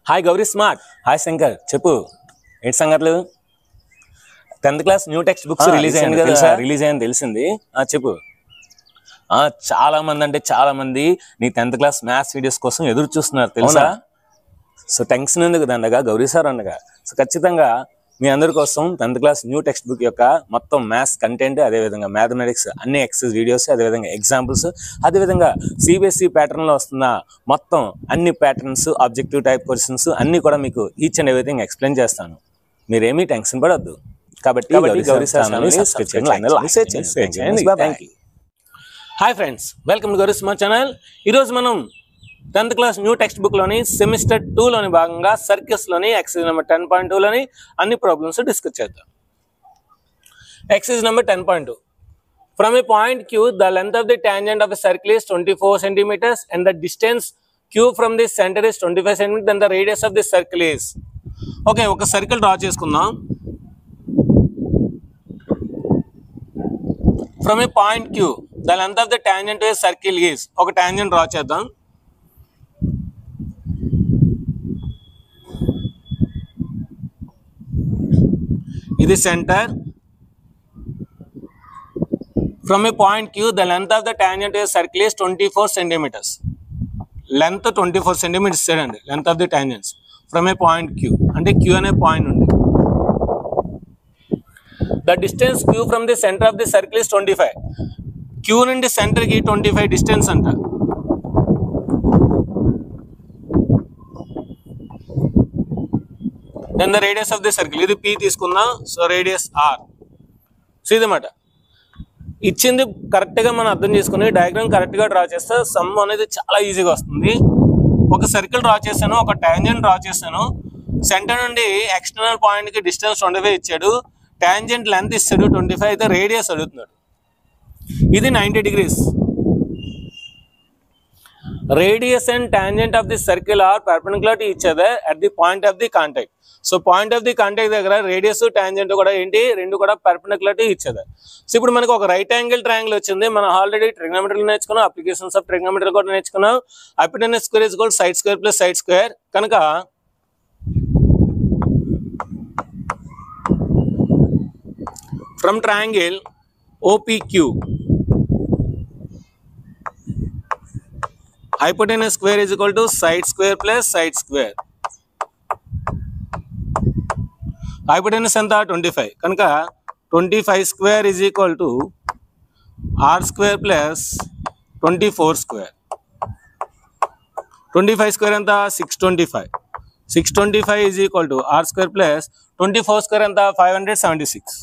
Hi Gauri smart. Hi Shankar, చెప్పు ఏంటి సంగతులు? 10th class new text books release అయింది కదా, రిలీజ్ అయింది తెలిసింది. చెప్పు. చాలా మంది అంటే చాలా మంది నీ 10th క్లాస్ మ్యాథ్స్ వీడియోస్ కోసం ఎదురు చూస్తున్నారు తెలుసా. సో టెన్షన్ ఎందుకు దండగా, గౌరీ సార్ అనగా. సో ఖచ్చితంగా మీ అందరి కోసం 10th class new text book యొక్క మొత్తం మ్యాథ్స్ కంటెంట్, అదేవిధంగా మ్యాథమెటిక్స్ అన్ని ఎక్సర్సైజ్ వీడియోస్, అదేవిధంగా ఎగ్జాంపుల్స్, అదేవిధంగా సిబిఎస్ఈ ప్యాటర్న్లో వస్తున్న మొత్తం అన్ని ప్యాటర్న్స్, ఆబ్జెక్టివ్ టైప్ క్వశ్చన్స్ అన్ని కూడా మీకు ఈచ్ అండ్ ఎవ్రీథింగ్ ఎక్స్ప్లెయిన్ చేస్తాను. మీరేమీ టెన్షన్ పడద్దు. కాబట్టి గౌరీ సార్ ఛానల్ని సబ్స్క్రైబ్ చేయండి. Hi friends, welcome to Gauri smart channel. ఈరోజు మనం 10th class new text book లోని సెమిస్టర్ 2 లోని భాగంగా సర్కిల్స్ లోని ఎక్సర్సైజ్ నెంబర్ 10.2 లోని అన్ని ప్రాబ్లమ్స్ డిస్కస్ చేద్దాం. Exercise number 10.2. From a point Q, the length of the tangent of a circle is 24 centimeters and the distance Q from the center is 25 centimeters, then the radius of the circle is. Okay, ఒక circle draw చేసుకుందాం. From a point Q, the length of the tangent to a circle is. ఒక tangent డ్రా చేద్దాం. ఇది centre. From a point Q, the length of the tangent to a circle is 24 centimeters. Length 24 centimetres ఇచ్చాడండి, length of the tangents from a point Q. అంటే Q అనే పాయింట్ ఉంది. The distance Q from the centre of the circle is 25. Q నుండి సెంటర్కి 25 distance అంట. Then the radius of the circle, ఇది P తీసుకుందాం. So radius R. సో ఇదన్నమాట. ఇచ్చింది కరెక్ట్గా మనం అర్థం చేసుకుని డయాగ్రామ్ కరెక్ట్గా డ్రా చేస్తే సమ్ అనేది చాలా ఈజీగా వస్తుంది. ఒక సర్కిల్ డ్రా చేశాను, ఒక టాంజెంట్ డ్రా చేశాను. సెంటర్ నుండి ఎక్స్టర్నల్ పాయింట్కి డిస్టెన్స్ 25 ఇచ్చాడు, టాంజెంట్ లెంత్ ఇస్తాడు 25, అయితే రేడియస్ అడుగుతున్నాడు. ఇది 90 degrees. Radius and tangent of the circle are perpendicular to each other at the point of the contact. So point of the contact దగ్గర radius tangent కూడా ఏంటి, రెండు కూడా perpendicular to each other. So ఇప్పుడు మనకు ఒక రైట్ యాంగిల్ ట్రయాంగిల్ వచ్చింది. మనం ఆల్రెడీ ట్రిగ్నోమెట్రీ నేర్చుకున్నాం, అప్లికేషన్స్ ఆఫ్ ట్రిగ్నోమెట్రీ కూడా నేర్చుకున్నాం. Hypotenuse square is equal side square plus side square. కనుక from triangle OPQ, hypotenuse square is equal to side square plus side square. Hypotenuse ఎంత 25, కనుక 25 square is equal to R square plus 24 square. 25 square ఎంత 625. 625 is equal to R square plus 24 square ఎంత 576.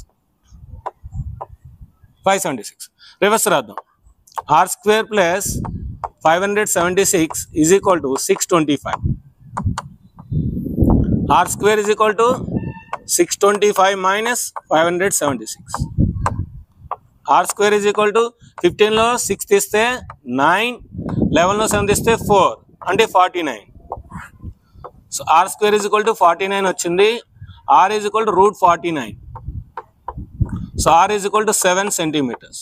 576 reverse రాద్దాం. R square plus 576 is equal to 625. R square is equal to 625 minus 576. R square is equal to 15 లో 6 తీస్తే 9, 11 లో 7 తీస్తే 4 అంటే 49. So R square is equal to 49 వచ్చింది. R is equal to root 49. So R is equal to 7 centimeters.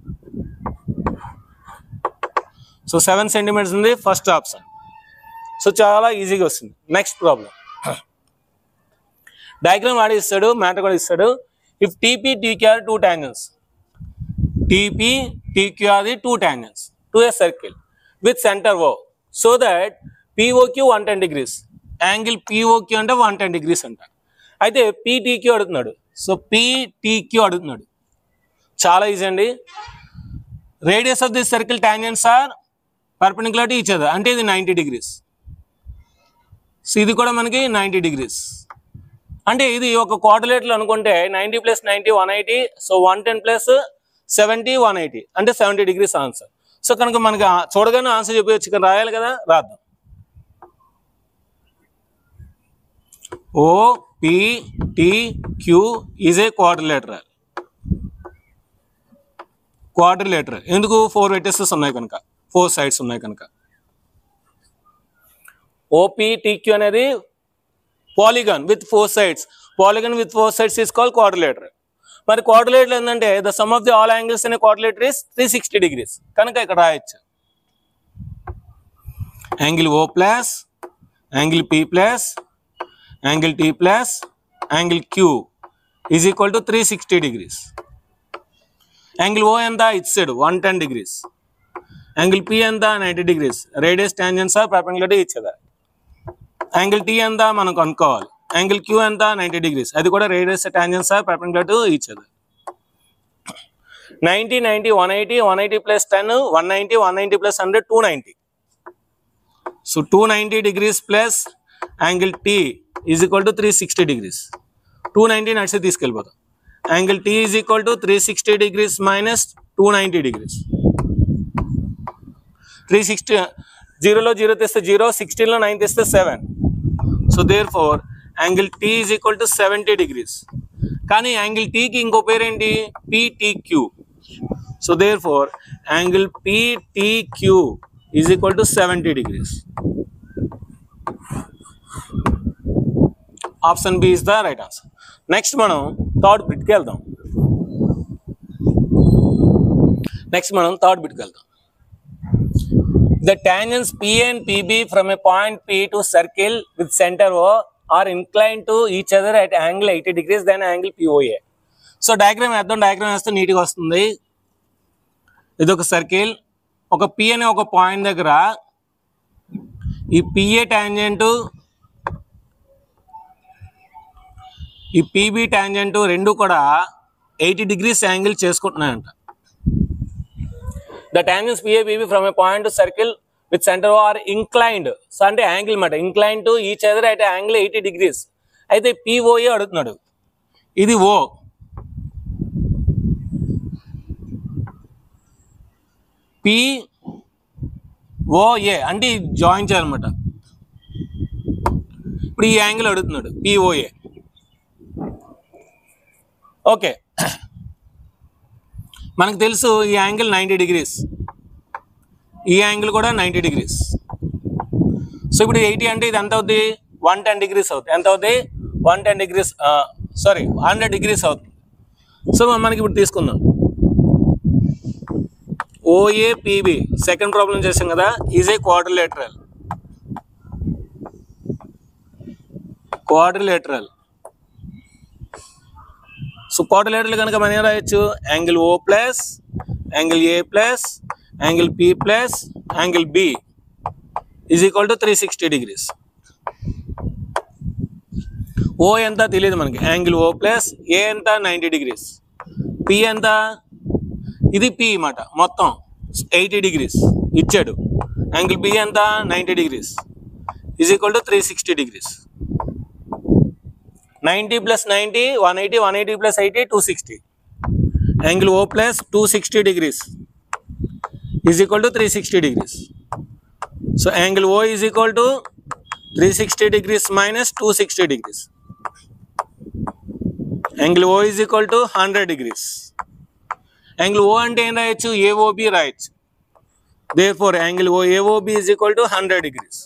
So 7 centimeters ఉంది first option. So చాలా ఈజీగా వస్తుంది. నెక్స్ట్ ప్రాబ్లం, డయాగ్రామ్ వాడి ఇస్తాడు, మ్యాటర్ కూడా ఇస్తాడు. If TP TQ are two tangents, TP TQ are the two tangents to a circle with center O, so that POQ 110 degrees. Angle POQ అంటే 110 degrees అంట. అయితే PTQ అడుగుతున్నాడు. సో PTQ అడుగుతున్నాడు. చాలా ఈజీ అండి. Radius of this circle tangents are perpendicular to each other, అంటే ఇది 90 degrees. So ఇది కూడా మనకి 90 degrees. అంటే ఇది ఒక క్వాడ్రిలేటరల్ అనుకుంటే 90 + 90 180. సో 110 + 70 180 అంటే 70 degrees ఆన్సర్. సో కనుక మనకి చూడగానే ఆన్సర్ చెప్పవచ్చు, ఇక్కడ రాయాలి కదా, రాద్దాం. OPTQ is a quadrilateral. Quadrilateral ఎందుకు? 4 వెర్టిసెస్ ఉన్నాయి కనుక, 4 సైడ్స్ ఉన్నాయి కనుక. OPTQ అనేది polygon with 4 sides. Polygon with 4 sides is called quadrilateral. మరి క్వాడ్రిలేటరల్ ఏంటంటే the sum of the all angles in a quadrilateral is 360 degrees. కనుక ఇక్కడ రాయొచ్చు angle O plus angle P plus angle T plus angle Q is equal to 360 degrees. Angle O and the its side 110 degrees. Angle P and the 90 degrees. Radius tangents are perpendicular to each other. Angle T and the మనం కనుక్కోవాలి. Angle Q and the 90 degrees. అది కూడా radius tangents are perpendicular to each other. 90, 90, 180, 180 plus 10, 190, 190 plus 100, 290. So 290 degrees plus angle T is equal to 360 degrees. 290 నడిచి తీసుకెళ్ళిపోతాం. Angle T is equal to 360 degrees minus 290 degrees. 360 0లో 0 తెస్తే 0, 16లో 9 తెస్తే 7. So therefore angle T is equal to 70 degrees. కానీ angle T కి ఇంకో పేరేంటి? PTQ. So therefore angle PTQ is equal to 70 degrees. Option B is the right answer. Next మనం third బిట్కి వెళ్దాం. The tangents P and PB from a point P to circle with center O are inclined to each other at angle 80 degrees then angle POA. So diagram వేద్దాం. Diagram వేస్తే నీట్గా వస్తుంది. ఇది ఒక circle. ఒక P అనే ఒక పాయింట్ దగ్గర ఈ PA టాంజెంట్ ఈ PB టాంజెంట్ రెండు కూడా 80 degrees యాంగిల్ చేసుకుంటున్నాయంట. The tangents PA PB from a point to circle with center O are inclined. So అంటే యాంగిల్ మాట inclined to each other at angle 80 degrees. అయితే POA అడుగుతున్నాడు. ఇది O. POA అంటే జాయిన్ చేయాలన్నమాట. ఇప్పుడు ఈ యాంగిల్ అడుగుతున్నాడు POA. ఓకే, మనకు తెలుసు ఈ యాంగిల్ 90 degrees, ఈ యాంగిల్ కూడా 90 degrees. సో ఇప్పుడు 80 అంటే ఇది ఎంత అవుతుంది? 110 degrees అవుతుంది. ఎంత అవుతుంది? 110 degrees, 100 degrees అవుతుంది. సో మనకి ఇప్పుడు తీసుకుందాం OAPB. సెకండ్ ప్రాబ్లం చేసాం కదా, is a quadrilateral. So quadrilateral కనుక మనం ఏం రాయొచ్చు? Angle O plus angle A plus angle P plus angle B is equal to 360 degrees. O ఎంత తెలియదు మనకి. యాంగిల్ O ప్లస్ A ఎంత 90 degrees, P ఎంత? ఇది P మాట, మొత్తం 80 degrees ఇచ్చాడు. యాంగిల్ B ఎంత? 90 degrees is equal to 360 degrees. 90 plus 90, 180, 180 plus 80, 260. Angle O plus 260 degrees is equal to 360 degrees. So angle O is equal to 360 degrees minus 260 degrees. Angle O is equal to 100 degrees. Angle O అంటే ఏం రాయొచ్చు? AOB రాయొచ్చు. Therefore angle AOB is equal to 100 degrees.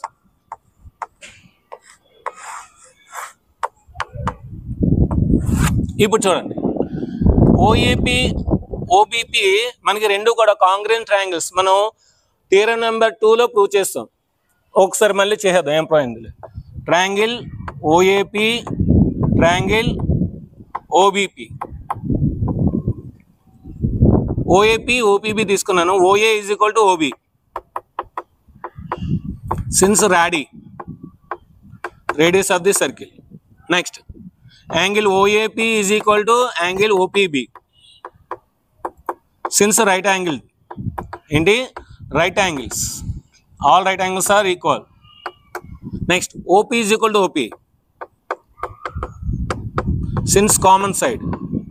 ఇప్పుడు చూడండి, OAP OBP మనకి రెండు కూడా congruent triangles. మనం థియరం నెంబర్ 2లో ప్రూవ్ చేస్తాం. ఒకసారి మళ్ళీ చేద్దాం, ఏం పోయింది. Triangle OAP, triangle OBP. OAP OPB తీసుకున్నాను. OA is equal to OB since radius of the circle. Next angle OAP is equal to angle OPB since right angle ఏంటి? right angles, all right angles are equal. Next OP is equal to OP since common side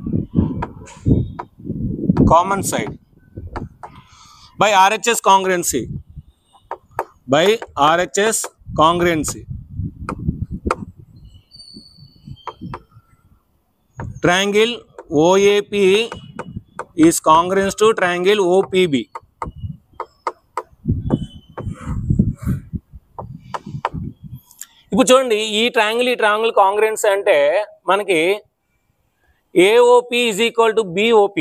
by RHS congruency. Triangle OAP is congruent to triangle OPB. ఇప్పుడు చూడండి, ఈ triangle కాంగ్రుయెన్స్ అంటే మనకి AOP is equal to BOP.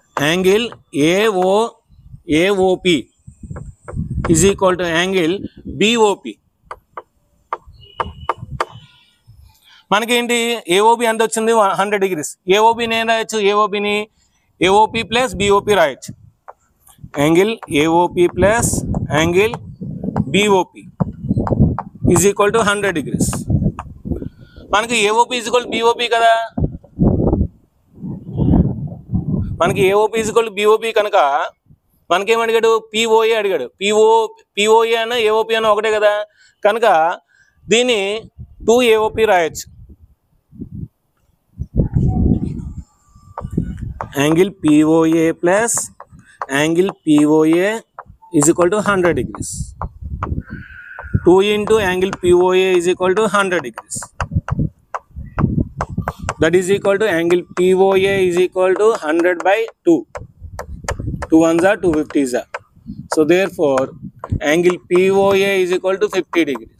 Angle AOP is equal to angle BOP. మనకేంటి AOB ఎంత వచ్చింది 100 degrees. ఏఓబిని ఏం రాయొచ్చు, ఏఓబిని ఏఓపి ప్లస్ బిఓపి రాయొచ్చు. Angle AOP plus angle BOP is equal to 100 degrees. మనకి ఏఓపి ఈజ్ ఈక్వల్ బిఓపి కదా, మనకి ఏఓపి ఈజ్ ఈక్వల్ బిఓపి కనుక మనకేం అడిగాడు, పిఓఏ అడిగాడు. పిఓఏ అన్న ఏఓపి అన్న ఒకటే కదా, కనుక దీన్ని 2 ఏఓపి రాయొచ్చు. Angle POA plus angle POA is equal to 100 degrees. 2 into angle POA is equal to 100 degrees. That is equal to angle POA is equal to 100 by 2. 2 ones are 250s are. So therefore angle POA is equal to 50 degrees.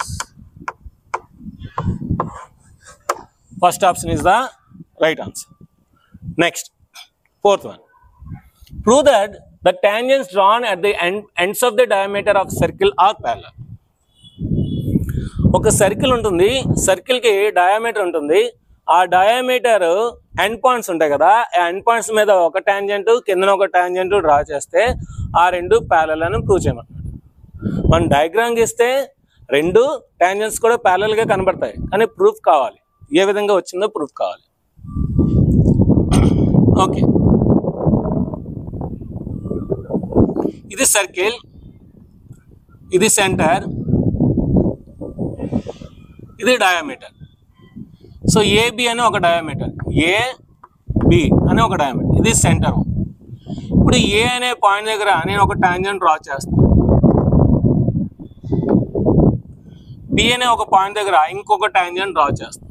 First option is the right answer. Next, fourth one. Prove that the tangents drawn at the ends of the diameter of circle are parallel. ఒక circle ఉంటుంది, సర్కిల్కి diameter ఉంటుంది. ఆ diameter end points ఉంటాయి కదా, ఆ end points మీద ఒక టాంజెంట్ కిందన ఒక టాంజెంట్ డ్రా చేస్తే ఆ రెండు ప్యారలల్ అని ప్రూవ్ చేయమన్నాడు. మనం డయాగ్రామ్ గీస్తే రెండు టాంజెంట్స్ కూడా ప్యారలల్ గా కనబడతాయి, కానీ ప్రూఫ్ కావాలి, ఏ విధంగా వచ్చిందో ప్రూఫ్ కావాలి. ఓకే, ఇది సర్కిల్, ఇది సెంటర్, ఇది డయామీటర్. సో ఏబి అని ఒక డయామీటర్, ఏబి అని ఒక డయామీటర్, ఇది సెంటర్. ఇప్పుడు ఏ అనే పాయింట్ దగ్గర నేను ఒక టాంజెంట్ డ్రా చేస్తాను, బి అనే ఒక పాయింట్ దగ్గర ఇంకొక టాంజెంట్ డ్రా చేస్తాను.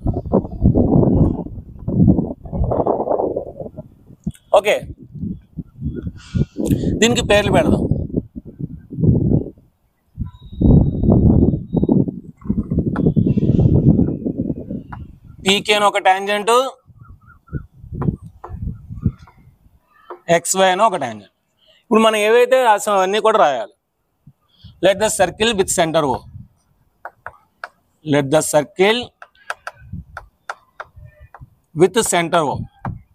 ఓకే, దీనికి పేర్లు పెడదాం. పీకే అని ఒక టాంజెంట్, XY అని ఒక టాంజెంట్. ఇప్పుడు మనం ఏవైతే రాసామో అవన్నీ కూడా రాయాలి. Let the circle with centre O. Let the circle with centre O.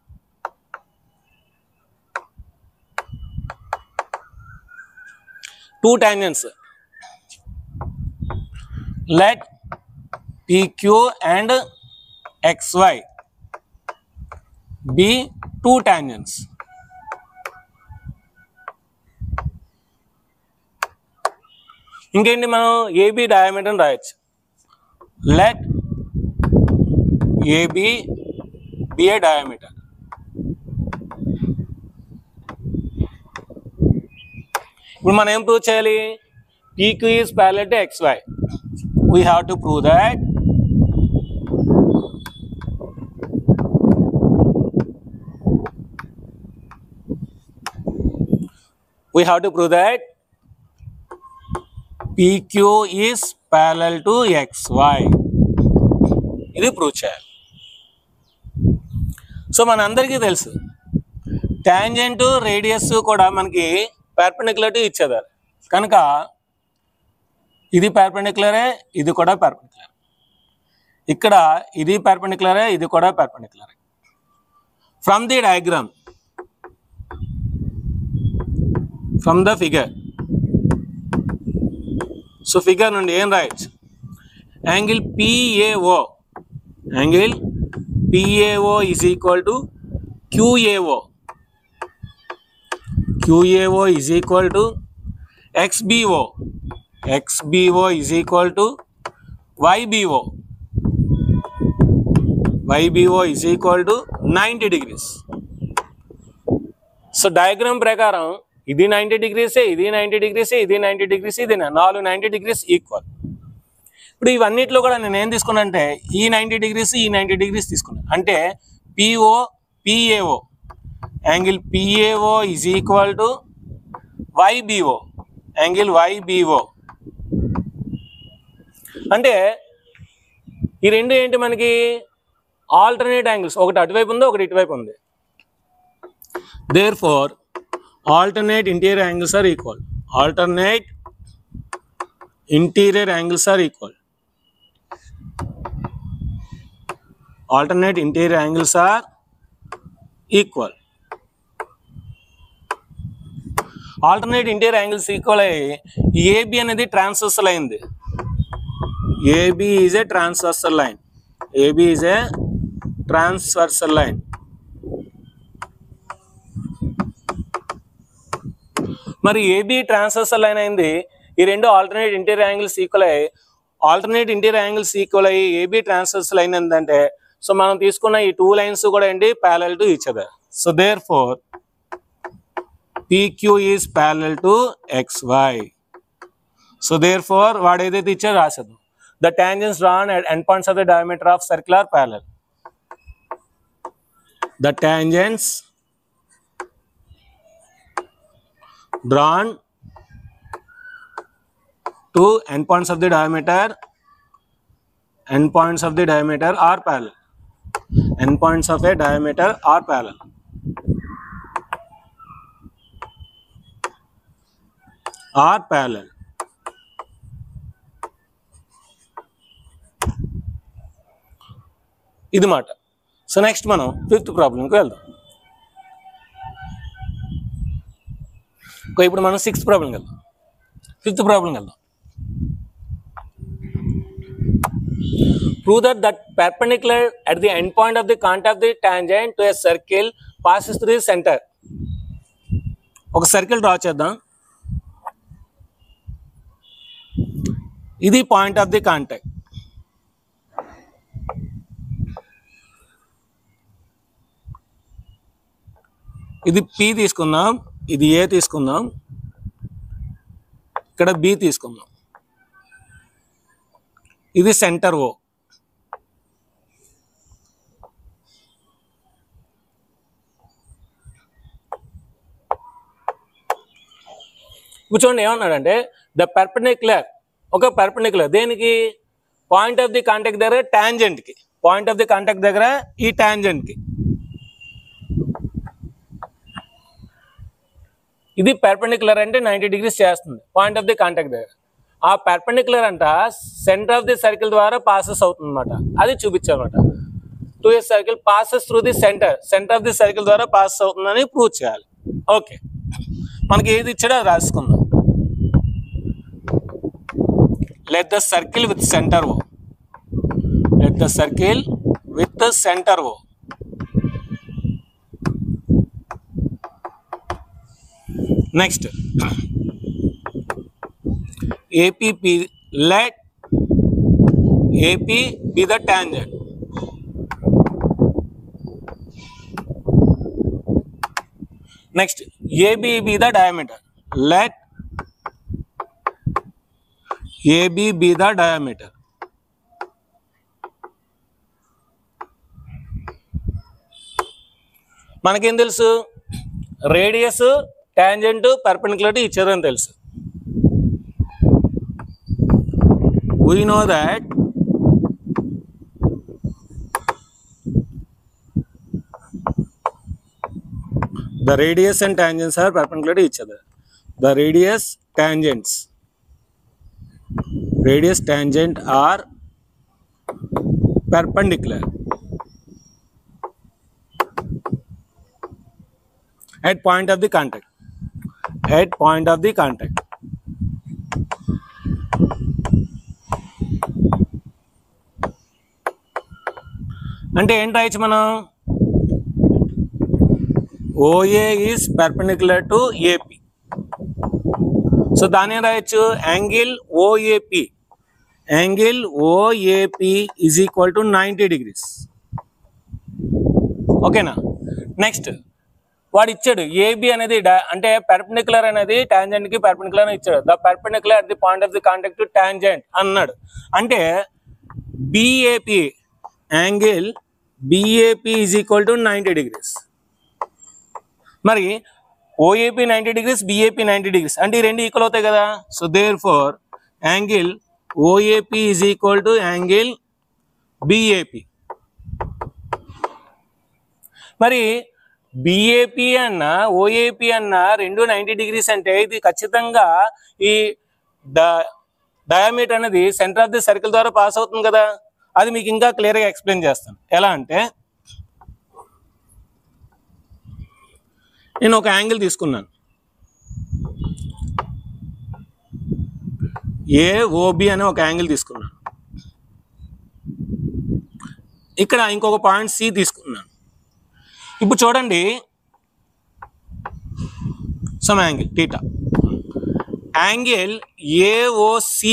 Two tangents. Let PQ and XY be two tangents. ఇంకేంటి, మనం ఏబి డయామీటర్ రాయొచ్చు. Let AB be a diameter. ఇప్పుడు మనం ఏం ప్రూవ్ చేయాలి, PQ is parallel to XY. We have to prove that PQ is parallel to XY. ఇది prove చేయాలి. So మనందరికీ తెలుసు టాంజెంట్ రేడియస్ కూడా మనకి పర్పెండిక్యులర్ టు ఈచ్ అదర్, కనుక ఇది పర్పెండిక్యులరే, ఇది కూడా పర్పెండిక్యులర్. ఇక్కడ ఇది పర్పెండిక్యులరే, ఇది కూడా పర్పెండిక్యులరే. From the diagram, from the figure, so figure నుండి ఏం రాయొచ్చు, angle PAO, angle PAO is equal to QAO. QAO is equal to XBO. XBO is equal to YBO. YBO is equal to 90 degrees. So diagram ప్రకారం ఇది 90 degrees, ఇది 90 degrees, ఇది 90 degrees, ఇది 4 90 degrees equal. ఇప్పుడు ఇవన్నిట్లో కూడా నేను ఏం తీసుకున్నా అంటే ఈ 90 degrees, ఈ 90 degrees తీసుకున్నాను. అంటే PAO angle PAO is equal to YBO, angle YBO. అంటే ఈ రెండు ఏంటి, మనకి ఆల్టర్నేట్ యాంగిల్స్, ఒకటి అటువైపు ఉంది, ఒకటి ఇటువైపు ఉంది. Therefore alternate interior angles are equal. Alternate interior angles are equal. Alternate interior angles are equal. Alternate interior angles equal అయ్యి AB అనేది transversal అయింది. AB is a transversal line. AB is a transversal line. మరి AB transversal line అయింది. ఈ రెండు alternate interior angles equal అయ్యి AB transversal line ఏంటంటే so మనం తీసుకున్న ఈ టూ లైన్స్ కూడా ఏంటి parallel to each other. So therefore PQ is parallel to XY. So therefore వాడు ఏదైతే ఇచ్చారో రాసేద్దాం. The tangents drawn at endpoints of the diameter of circle are parallel. The tangents drawn to endpoints of the diameter are parallel. Endpoints of a diameter are parallel. ఇది మాట. So next మనం fifth ప్రాబ్లంకి వెళ్దాం. ఇప్పుడు మనం sixth ప్రాబ్లంకి వెళ్దాం. Fifth ప్రాబ్లంకి వెళ్దాం. Prove that perpendicular at the end point of the contact of the tangent to a circle passes through the center. ఒక సర్కిల్ డ్రా చేద్దాం. ఇది పాయింట్ ఆఫ్ ది కాంటాక్ట్. ఇది P తీసుకుందాం, ఇది A తీసుకుందాం, ఇక్కడ B తీసుకుందాం. ఇది సెంటర్ O. చూడండి ఏమన్నాడంటే ద పర్పెండిక్యులర్, ఒక పర్పెండిక్యులర్ దేనికి పాయింట్ ఆఫ్ ది కాంటాక్ట్ దగ్గర టాంజెంట్కి, పాయింట్ ఆఫ్ ది కాంటాక్ట్ దగ్గర ఈ టాంజెంట్కి ఇది పర్పెండిక్యులర్ అంటే 90 degrees చేస్తుంది పాయింట్ ఆఫ్ ది కాంటాక్ట్ దగ్గర. ఆ పర్పెండిక్యులర్ అంట సెంటర్ ఆఫ్ ది సర్కిల్ ద్వారా పాసెస్ అవుతుంది అనమాట. అది చూపించాలన్నమాట. To a circle passes through the centre of the circle ద్వారా పాస్ అవుతుందని ప్రూవ్ చేయాలి. ఓకే, మనకి ఏది ఇచ్చాడో అది రాసుకుందాం. Let the circle with centre O. Let the circle with the center O. Next, APP, let AP be the tangent. Next, AB be the diameter. Let AB be the diameter. మనకేం తెలుసు, radius, tangent, perpendicular ఇచ్చారు అని తెలుసు. We know that the radius and tangents are perpendicular to each other. The radius tangent are perpendicular at point of the contact. అంటే ఏంటి రాయొచ్చు మనం, OA is perpendicular to AP. So దాని ఏం రాయొచ్చు, యాంగిల్ OAP is equal to 90 degrees. ఓకేనా. Next వాడు ఇచ్చాడు AB అనేది అంటే పర్పెండిక్యులర్ అనేది టాంజెంట్ కి పర్పెండిక్యులర్ అని ఇచ్చాడు. The perpendicular at the point of the contact to tangent అన్నాడు. అంటే BAP, angle BAP is equal to 90 degrees. మరి OAP 90 degrees, BAP 90 degrees అంటే ఈ రెండు ఈక్వల్ అవుతాయి కదా. సో దేర్ ఫోర్ యాంగిల్ OAP is equal to angle BAP. మరి BAP అన్న OAP అన్న రెండు 90 degrees అంటే ఇది ఖచ్చితంగా ఈ డయామీటర్ అనేది సెంటర్ ఆఫ్ ది సర్కిల్ ద్వారా పాస్ అవుతుంది కదా, అది మీకు ఇంకా క్లియర్గా ఎక్స్ప్లెయిన్ చేస్తాను. ఎలా అంటే నేను ఒక యాంగిల్ తీసుకున్నాను, ఏఓబి అనే ఒక యాంగిల్ తీసుకున్నాను. ఇక్కడ ఇంకొక పాయింట్ సి తీసుకున్నాను. ఇప్పుడు చూడండి, some angle theta, angle AOC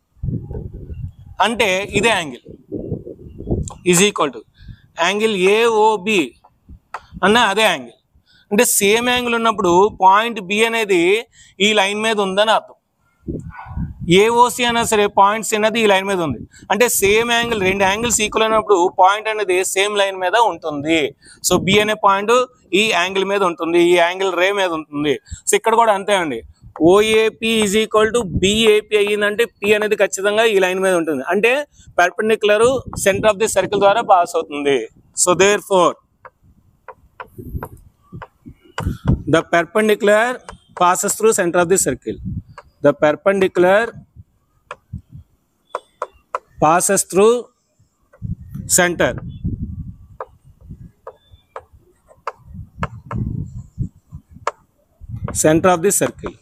అంటే ఇదే angle is equal to angle AOB అన్న అదే యాంగిల్. అంటే సేమ్ యాంగిల్ ఉన్నప్పుడు పాయింట్ బి అనేది ఈ లైన్ మీద ఉందని అర్థం. ఏఓసి అయినా సరే పాయింట్ సి అనేది ఈ లైన్ మీద ఉంది అంటే సేమ్ యాంగిల్, రెండు యాంగిల్స్ ఈక్వల్ అయినప్పుడు పాయింట్ అనేది సేమ్ లైన్ మీద ఉంటుంది. సో బి అనే పాయింట్ ఈ యాంగిల్ మీద ఉంటుంది, ఈ యాంగిల్ రే మీద ఉంటుంది. సో ఇక్కడ కూడా అంతే అండి, OAP is equal to BAP అయ్యిందంటే పి అనేది ఖచ్చితంగా ఈ లైన్ మీద ఉంటుంది, అంటే perpendicular center of the circle ద్వారా పాస్ అవుతుంది. So therefore the perpendicular passes through center of the circle. The perpendicular passes through center of the circle.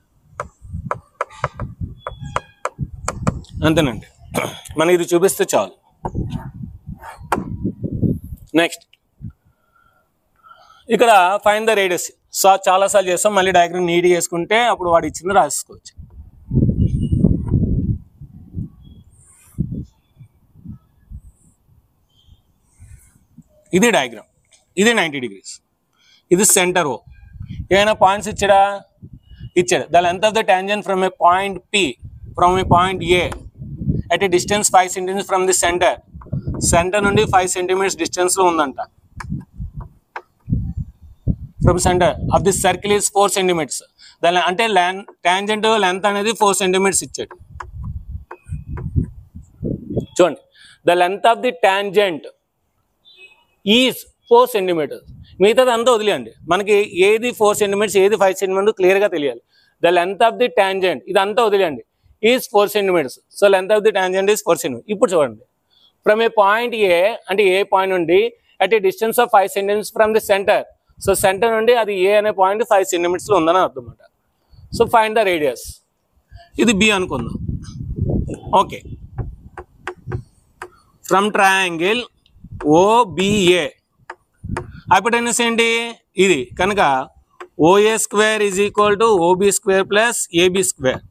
అంతేనండి, మనకి ఇది చూపిస్తే చాలు. నెక్స్ట్ ఇక్కడ ఫైండ్ ద రేడియస్. సో చాలాసార్లు చేస్తాం, మళ్ళీ డయాగ్రామ్ నీట్గా వేసుకుంటే అప్పుడు వాడు ఇచ్చింది రాసుకోవచ్చు. ఇది డయాగ్రామ్, ఇది 90 degrees, ఇది సెంటర్ ఓ. ఏమైనా పాయింట్స్ ఇచ్చాడా? ఇచ్చాడు. The length of the tangent from a point P from a point A at a distance 5 centimeters from the centre. Center నుండి 5 centimeters డిస్టెన్స్లో ఉందంట. From center of the circle is 4 centimeters. దాని అంటే tangent length అనేది 4 centimeters ఇచ్చాడు. చూడండి, the length of the tangent is 4 centimeters. మిగతాది అంతా వదిలేయండి, మనకి ఏది 4 centimeters ఏది 5 centimeters క్లియర్గా తెలియాలి. The length of the tangent ఇదంతా వదిలేయండి, is 4 centimeters. So length of the tangent is 4 centimeters. ఇప్పుడు చూడండి, ఫ్రమ్ ఏ పాయింట్ ఏ అంటే ఏ పాయింట్ నుండి at a distance of 5 centimeters from the center. So center నుండి అది ఏ అనే పాయింట్ 5 centimeters ఉందని అర్థం అన్నమాట. So find the radius. ఇది బి అనుకుందాం. Okay, from triangle OBA hypotenuse ఏంటి? ఇది కనుక OA square is equal to OB square plus AB square.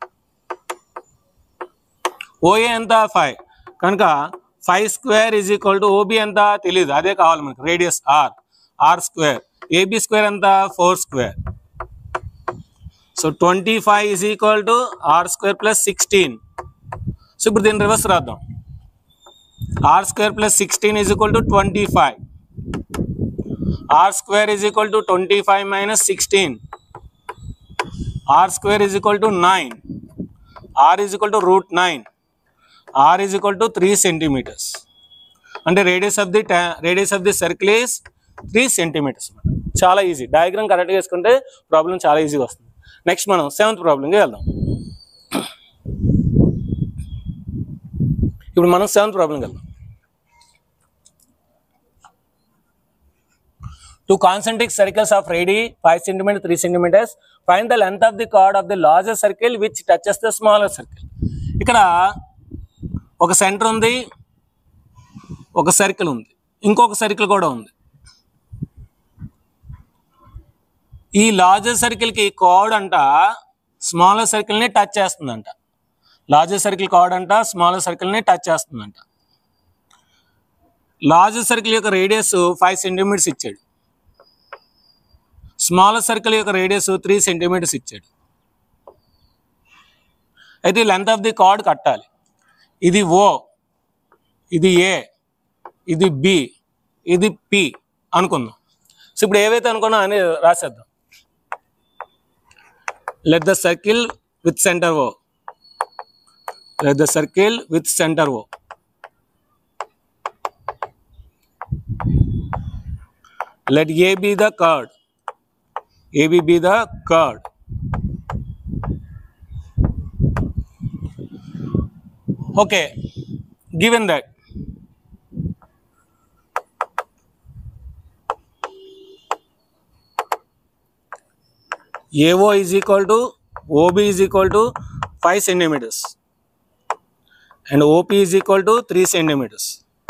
OA ఎంత? 5 కనుక 5 square is equal to OB ఎంత తెలియదు, అదే కావాలి మనకు, radius R square. AB square ఎంత? 4 square. So 25 is equal to R square plus 16. So ఇప్పుడు దీన్ని రివర్స్ రాద్దాం. R square plus 16 is equal to 25. R square is equal to 25 minus 16. R square is equal to 9. R is equal to √9. R is equal to 3 centimeters. అంటే radius of the circle is 3 centimeters. చాలా easy, diagram కరెక్ట్గా వేసుకుంటే problem చాలా ఈజీగా వస్తుంది. Next మనం 7th ప్రాబ్లంకి వెళ్దాం. ఇప్పుడు మనం 7th ప్రాబ్లంకి వెళ్దాం. Two concentric circles of radii 5 centimeters, 3 centimeters. Find the length of the chord of the larger circle which touches the smaller circle. ఇక్కడ ఒక సెంటర్ ఉంది, ఒక సర్కిల్ ఉంది, ఇంకొక సర్కిల్ కూడా ఉంది. ఈ లార్జర్ సర్కిల్కి కార్డ్ అంట స్మాలర్ సర్కిల్ని టచ్ చేస్తుందంట. లార్జర్ సర్కిల్ కార్డ్ అంట స్మాలర్ సర్కిల్ని టచ్ చేస్తుందంట. లార్జర్ సర్కిల్ యొక్క రేడియస్ 5 centimeters ఇచ్చాడు, స్మాలర్ సర్కిల్ యొక్క రేడియస్ 3 centimeters ఇచ్చాడు. అయితే లెంత్ ఆఫ్ ది కార్డ్ కట్టాలి. ఇది ఓ, ఇది ఏ, ఇది బి, ఇది పి అనుకుందాం. సో ఇప్పుడు ఏవైతే అనుకున్నా అని రాసేద్దాం. Let the circle with center O, let the circle with center O. Let A be the chord, AB be the chord. Okay, given that AO is equal to OB is equal to 5 centimeters and OP is equal to 3 centimeters.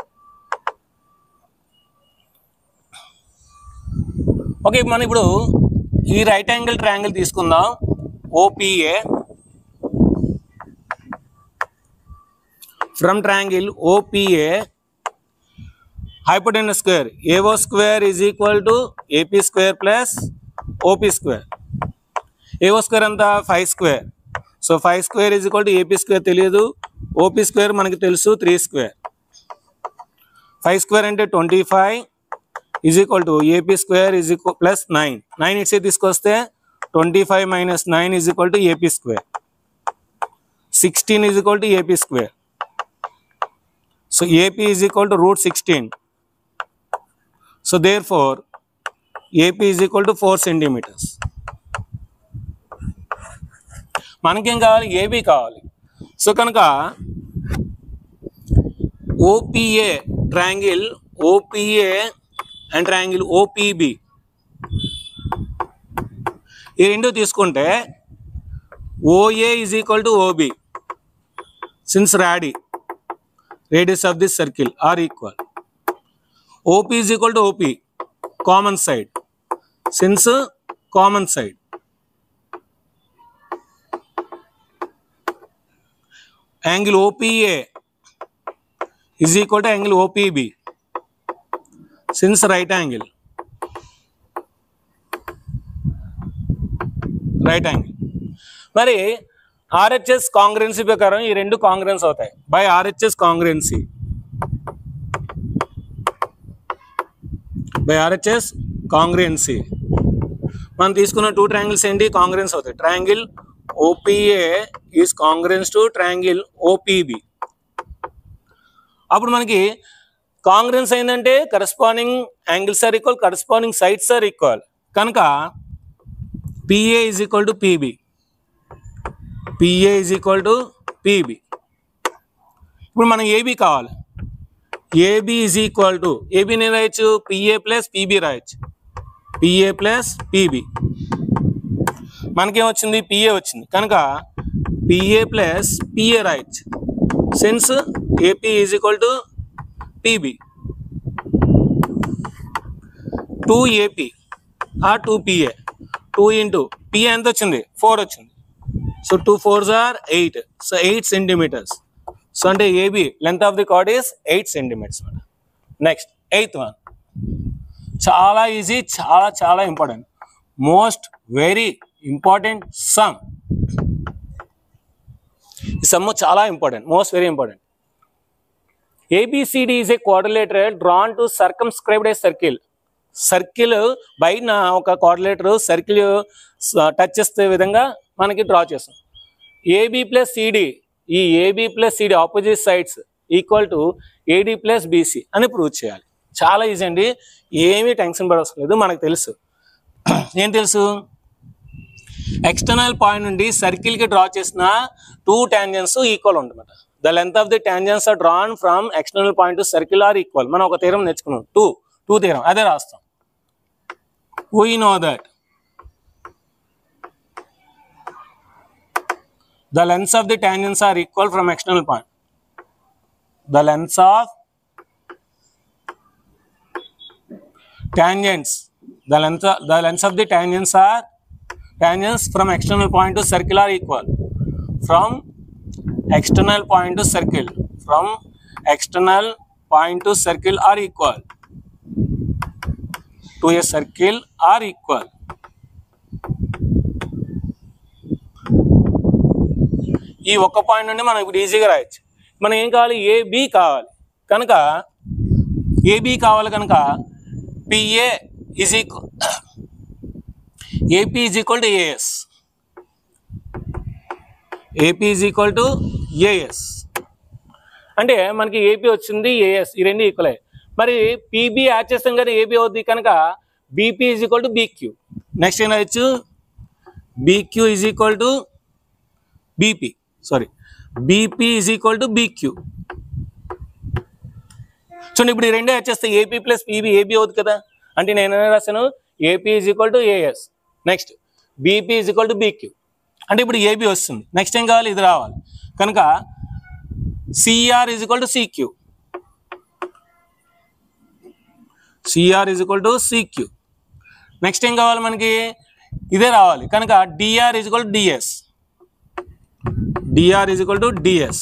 Okay, మనం ఇప్పుడు ఈ right angle triangle తీసుకుందాం. OPA from triangle OPA hypotenuse square AO square is equal to AP square plus OP square. AO square అంతా 5 square. So 5 square is equal to AP square తెలియదు, OP square మనకి తెలుసు 3 square. 5 square అంటే 25 is equal to AP square is equal plus 9. 9 ఇట్సే తీసుకొస్తే 25 minus 9 is equal to AP square. 16 is equal to AP square. So AP is equal to root 16. So therefore AP is equal to 4 centimeters. మనకేం కావాలి? AB కావాలి. So కనుక OPA triangle OPA and triangle OPB ఈ రెండు తీసుకుంటే OA is equal to OB since radius of this circle are equal. OP is equal to OP common side since common side. Angle OPA is equal to angle OPB since right angle. మరి RHS కాంగ్రెన్సీ ప్రకారం ఈ రెండు కాంగ్రెన్స్ అవుతాయి by RHS కాంగ్రెన్సీ. మనం తీసుకున్న 2 triangles ఏంటి? Congruence అవుతాయి. Triangle OPA is congruence to triangle OPB. అప్పుడు మనకి కాంగ్రెన్స్ అయిందంటే corresponding angles are equal, corresponding sides are equal. కనుక PA is equal to PB. ఇప్పుడు మనం AB కావాలి. AB is equal to AB నేను రాయొచ్చు PA ప్లస్ PB రాయొచ్చు. మనకేమొచ్చింది? PA వచ్చింది. కనుక PA ప్లస్ PA రాయొచ్చు since AP is equal to PB. 2AP or 2PA. 2 into PA ఎంత వచ్చింది? 4 వచ్చింది. So 2 4s are 8. So 8 centimeters. So అంటే AB length of the chord is 8 centimeters. Next 8th one చాలా ఈజీ, చాలా important, most very important sum. ఈ sum చాలా important, most very important. ABCD is a quadrilateral drawn to circumscribe a circle. Circle బయట ఒక quadrilateral circle touch చేసే విధంగా మనకి draw చేస్తాం. AB ప్లస్ CD, ఈ AB plus CD opposite sides equal to AD plus BC అని prove చేయాలి. చాలా ఈజీ అండి, ఏమీ టెన్షన్ పడవలసిన లేదు. మనకు తెలుసు, ఏం తెలుసు? ఎక్స్టర్నల్ పాయింట్ నుండి సర్కిల్కి డ్రా చేసిన 2 tangents ఈక్వల్ ఉంటుంది. The length of the tangents are drawn from external point to circle are equal. మనం ఒక థీరం నేర్చుకున్నాం, 2 థీరం, అదే రాస్తాం. We know that the lengths of the tangents are equal from external point. The lengths of tangents, the lengths of the tangents from external point to circle are equal. From external point to circle are equal to a circle are equal. ఈ ఒక్క point నుండి మనం ఇప్పుడు ఈజీగా రాయొచ్చు. మనం ఏం కావాలి? AB కావాలి. కనుక AB కావాలి కనుక PA is equal AP is equal to AS. AP is equal to AS అంటే మనకి AP వచ్చింది, AS ఈ రెండు ఈక్వల్ అయ్యాయి. మరి PB యాడ్ చేస్తాం కదా, AB అవుద్ది. కనుక BP is equal to BQ. Next ఏం రాయొచ్చు? BQ is equal to BP. BP is equal to BQ. చూడండి ఇప్పుడు ఈ రెండే వచ్చేస్తే ఏపీ ప్లస్ పీబీ ఏబీ అవుతుంది కదా. అంటే నేను ఏమైనా రాశాను AP is equal to AS, next BP is equal to BQ. అంటే ఇప్పుడు ఏబీ వస్తుంది. నెక్స్ట్ ఏం కావాలి, ఇది రావాలి. కనుక CR is equal to CQ, CR is equal to CQ. Next ఏం కావాలి మనకి, ఇదే రావాలి. కనుక DR is equal to DS, DR is equal to DS.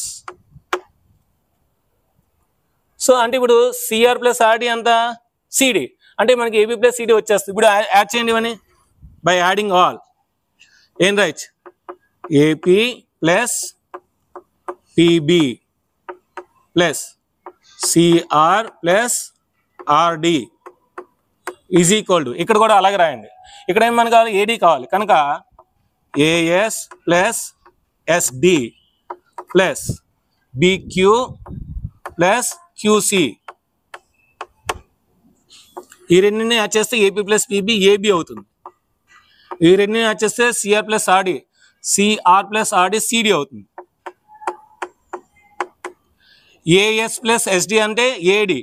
So అంటే ఇప్పుడు సిఆర్ ప్లస్ ఆర్డి అంత సిడి, అంటే మనకి ఏబీ ప్లస్ సిడి వచ్చేస్తుంది. ఇప్పుడు యాడ్ చేయండి ఇవన్నీ బై యాడింగ్ ఆల్. ఏం right, AP plus PB plus CR plus RD is equal to, ఇక్కడ కూడా అలాగే రాయండి. ఇక్కడ ఏం మనకు కావాలి, ఏడి కావాలి. కనుక AS plus SD plus BQ plus QC. ఈ రెండింటిని యాడ్ చేస్తే ఏపీ ప్లస్ పీబీ ఏబీ అవుతుంది. ఈ రెండింటిని యాడ్ చేస్తే CR plus RD, CR plus RD CD అవుతుంది. ఏఎస్ ప్లస్ ఎస్డి అంటే ఏడి,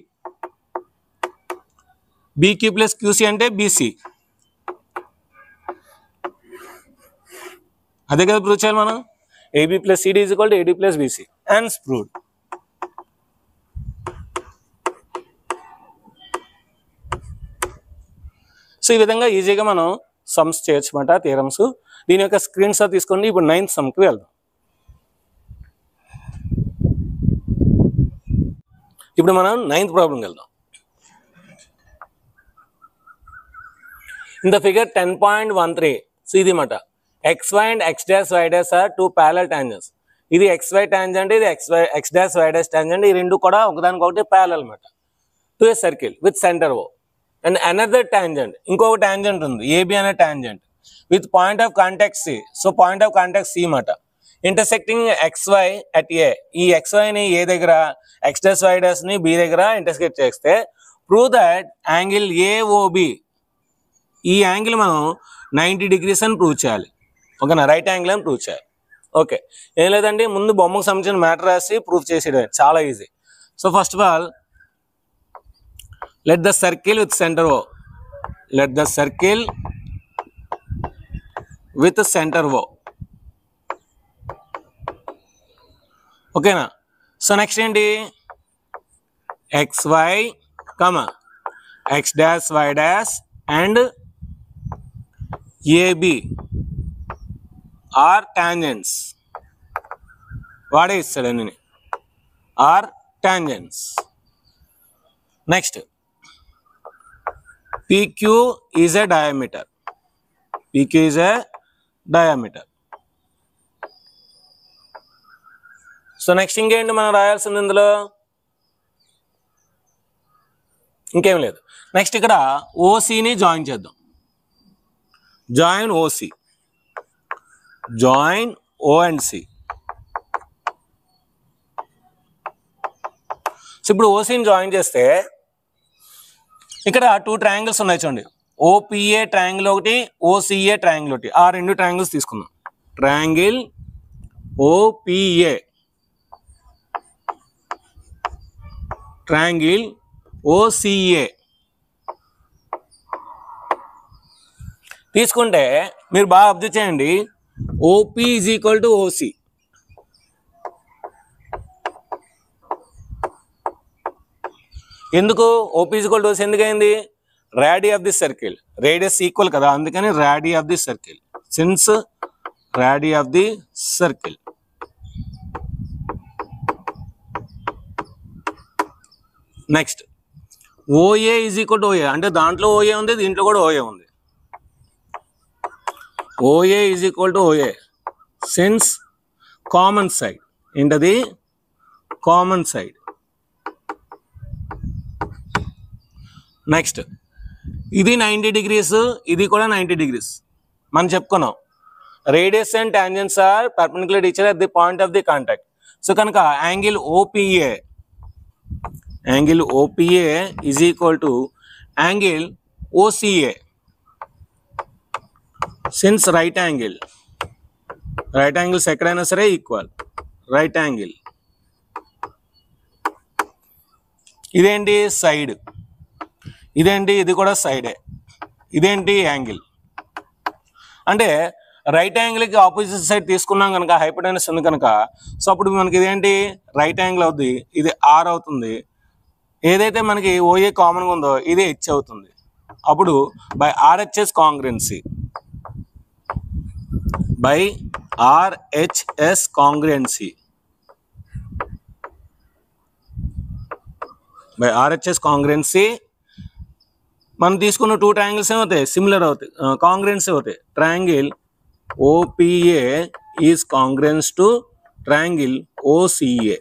బీక్యూ ప్లస్ క్యూసి అంటే బీసీ. అదే కదా ప్రూవ్ చేయాలి మనం. AB plus CD is equal to AD plus BC and proved. So ఈ విధంగా ఈజీగా మనం సమ్స్ చేయొచ్చమాట, థియరమ్స్. దీని యొక్క స్క్రీన్ షాట్ తీసుకోండి. ఇప్పుడు 9th సమ్కి వెళ్దాం. ఇప్పుడు మనం 9th ప్రాబ్లంకి వెళ్దాం. ఇన్ ద ఫిగర్ 10.13, సో ఇది మాట xy and x dash y dash are two parallel tangents. ఇది xy టాంజెంట్, ఇది x dash y dash tangent. ఈ రెండు కూడా ఒకదానికొకటి ప్యారలల్ మాట to a circle with centre O. And another tangent, ఇంకొక టాంజెంట్ ఉంది ఏబి అనే tangent with point of contact C. So point of contact C మాట ఇంటర్సెక్టింగ్ xy అట్ ఏ. ఈ xyని ఏ దగ్గర, x డాష్ y డాష్ ని B దగ్గర intersect చేస్తే ప్రూవ్ దట్ యాంగిల్ ఏఓబి, ఈ యాంగిల్ మనం 90 degrees అని ప్రూవ్ చేయాలి. ఓకేనా, రైట్ యాంగిల్ అని ప్రూవ్ చేయాలి. ఓకే, ఏం లేదండి, ముందు బొమ్మకు సంబంధించిన మ్యాటర్ రాసి ప్రూవ్ చేసేయడం చాలా easy. So first of all let the circle with center O, let the circle with center O. ఓకేనా. సో నెక్స్ట్ ఏంటి, xy comma x dash y dash and AB are tangents. వాడే ఇస్తాడు అన్ని, are tangents. Next PQ is a diameter, PQ is a diameter. So next ఇంకేంటి మనం రాయాల్సింది ఇందులో, ఇంకేం లేదు. నెక్స్ట్ ఇక్కడ ఓసిని జాయిన్ చేద్దాం. Join OC, join O and C. So ఇప్పుడు ఓసిని జాయిన్ చేస్తే ఇక్కడ 2 ట్రయాంగిల్స్ ఉన్నాయి చూడండి. ఓపిఏ ట్రయాంగిల్ ఒకటి, ఓసిఏ ట్రయాంగిల్ ఒకటి. ఆ 2 ట్రయాంగిల్స్ తీసుకుందాం. ట్రయాంగిల్ ఓపిఏ, ట్రయాంగిల్ ఓసిఏ తీసుకుంటే మీరు బాగా అబ్జర్వ్ చేయండి. OP is equal to OC. ఎందుకు OP is equal to OC ఎందుకైంది, radii of the circle, radius equal కదా, అందుకని radii of the circle. Since radii of the circle. Next OA is equal to OA, అంటే దాంట్లో OA ఉంది, దీంట్లో కూడా OA ఉంది. OA is equal to OA since common side. ఏంటది, common side. Next ఇది 90 degrees, ఇది కూడా 90 degrees. మనం చెప్పుకున్నాం radius and tangents are perpendicular to each other at the point of the contact. So కనుక angle OPA, angle OPA is equal to angle OCA since right angles ఎక్కడైనా సరే equal, right angle. ఇదేంటి side, ఇదేంటి ఇది కూడా సైడే, ఇదేంటి angle. అంటే రైట్ యాంగిల్కి ఆపోజిట్ సైడ్ తీసుకున్నాం కనుక హైపోటెనస్ ఉంది కనుక, సో అప్పుడు మనకి ఇదేంటి రైట్ యాంగిల్ అవుతుంది, ఇది ఆర్ అవుతుంది. ఏదైతే మనకి ఓఏ కామన్గా ఉందో ఇది హెచ్ అవుతుంది. అప్పుడు by RHS congruency, by RHS congruency, by RHS congruency మనం తీసుకున్న టూ ట్రయాంగిల్స్ ఏమవుతాయి, సిమిలర్ అవుతాయి, కాంగ్రుయెన్స్ అవుతాయి. Triangle OPA is congruence to triangle OCA.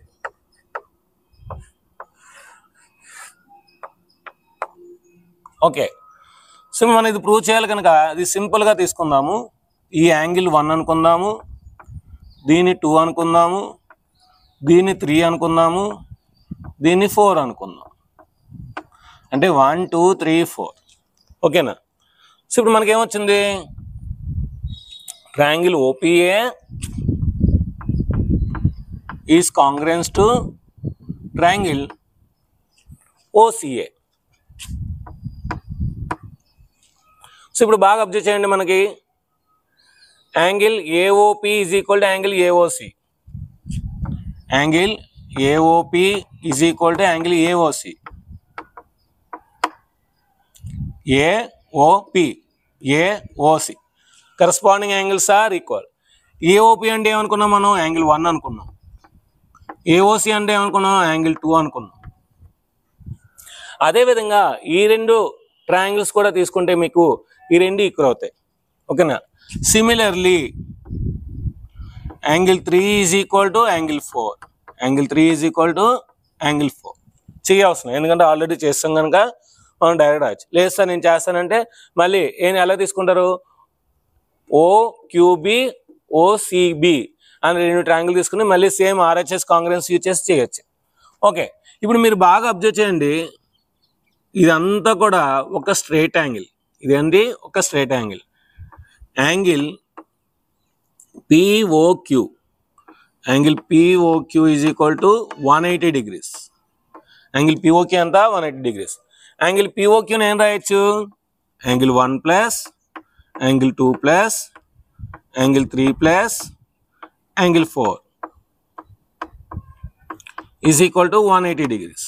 Okay, so మనం ఇది ప్రూవ్ చేయాలి కనుక ఇది సింపుల్గా తీసుకుందాము. ఈ యాంగిల్ 1 అనుకుందాము, దీన్ని 2 అనుకుందాము, దీన్ని 3 అనుకుందాము, దీన్ని 4 అనుకుందాం. అంటే 1 2 3 4. ఓకేనా? సో ఇప్పుడు మనకేమొచ్చింది, triangle OPA is congruence to triangle OCA. So ఇప్పుడు బాగా అబ్జర్వ్ చేయండి, మనకి angle AOP is equal to angle AOC, angle AOP is equal to angle AOC, AOP AOC corresponding angles are equal. AOP అంటే ఏమనుకున్నాం మనం, angle 1 అనుకున్నాం. AOC అంటే ఏమనుకున్నాం, యాంగిల్ 2 అనుకున్నాం. అదేవిధంగా ఈ రెండు ట్రయాంగిల్స్ కూడా తీసుకుంటే మీకు ఈ రెండు ఈక్వల్ అవుతాయి. ఓకేనా? Similarly angle 3 is equal to angle 4, angle 3 is equal to angle 4 చేయవసరం, ఎందుకంటే ఆల్రెడీ చేస్తాం కనుక మనం డైరెక్ట్ రాయచ్చు. లేదు సార్ నేను చేస్తానంటే మళ్ళీ ఎలా తీసుకుంటారు, ఓక్యూబి ఓసిబి అని రెండు ట్రయాంగిల్ తీసుకుని మళ్ళీ సేమ్ ఆర్హెచ్ఎస్ కాంగ్రుయెన్స్ యూజ్ చేసి చేయొచ్చు. ఓకే, ఇప్పుడు మీరు బాగా అబ్జర్వ్ చేయండి, ఇదంతా కూడా ఒక స్ట్రైట్ యాంగిల్. ఇదేంటి, ఒక straight angle. Angle POQ, angle POQ is equal to 180 degrees. Angle POQ అంతా 180 degrees. యాంగిల్ పిఓక్యూని ఏం రాయొచ్చు, angle 1 plus angle 2 plus angle 3 plus angle 4 is equal to 180 degrees.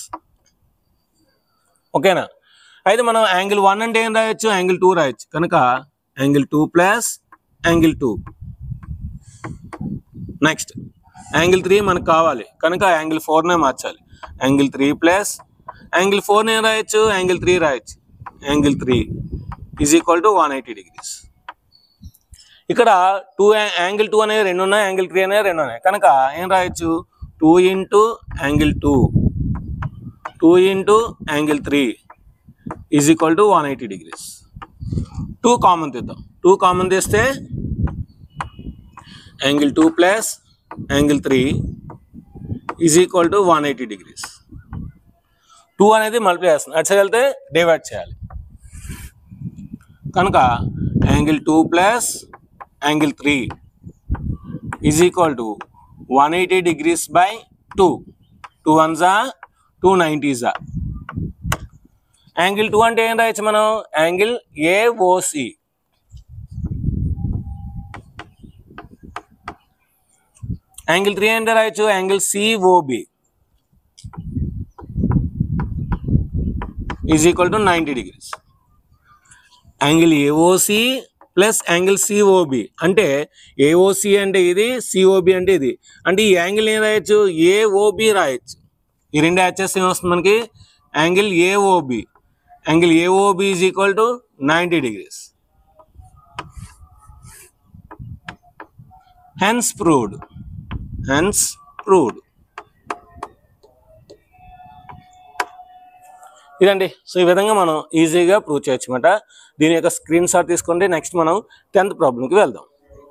ఓకేనా? అయితే మనం యాంగిల్ 1 అంటే ఏం రాయొచ్చు, యాంగిల్ 2 రాయొచ్చు కనుక angle 2 plus angle 2. Next angle 3 మనకు కావాలి కనుక యాంగిల్ 4నే మార్చాలి. యాంగిల్ 3 ప్లస్ యాంగిల్ 4 ఏం రాయొచ్చు, యాంగిల్ 3 రాయొచ్చు. Angle 3 is equal to 180 degrees. ఇక్కడ యాంగిల్ 2 అనేవి 2 ఉన్నాయి, యాంగిల్ 3 అనేవి 2 ఉన్నాయి కనుక ఏం రాయొచ్చు, 2 into angle 2 2 into angle 3 is equal to 180 degrees. 2 common తీద్దాం, 2 కామన్ తీస్తే angle 2 plus angle 3 is equal to 180 degrees. 2 అనేది మల్టిప్లై చేస్తుంది, అటు సైడ్ వెళ్తే డివైడ్ చేయాలి కనుక angle 2 plus angle 3 is equal to 180 degrees by 2. 2 1s are 2 90s are. Angle 2 అంటే ఏం రాయొచ్చు మనం, యాంగిల్ ఏఓసి. యాంగిల్ 3 అంటే రాయొచ్చు angle COB is equal to 90 degrees. Angle AOC plus angle COB అంటే ఏఓసి అంటే ఇది, సిఓబి అంటే ఇది, అంటే ఈ యాంగిల్ ఏం రాయొచ్చు, ఏఓబి రాయొచ్చు. ఈ రెండు యాడ్ చేస్తే ఏమొస్తుంది మనకి, angle AOB. Angle AOB is equal to 90 degrees. Hence proved, hence proved. ఇదండి. సో ఈ విధంగా మనం ఈజీగా ప్రూవ్ చేయొచ్చు అన్నమాట. దీని యొక్క స్క్రీన్ షాట్ తీసుకోండి. నెక్స్ట్ మనం 10th ప్రాబ్లంకి వెళ్దాం.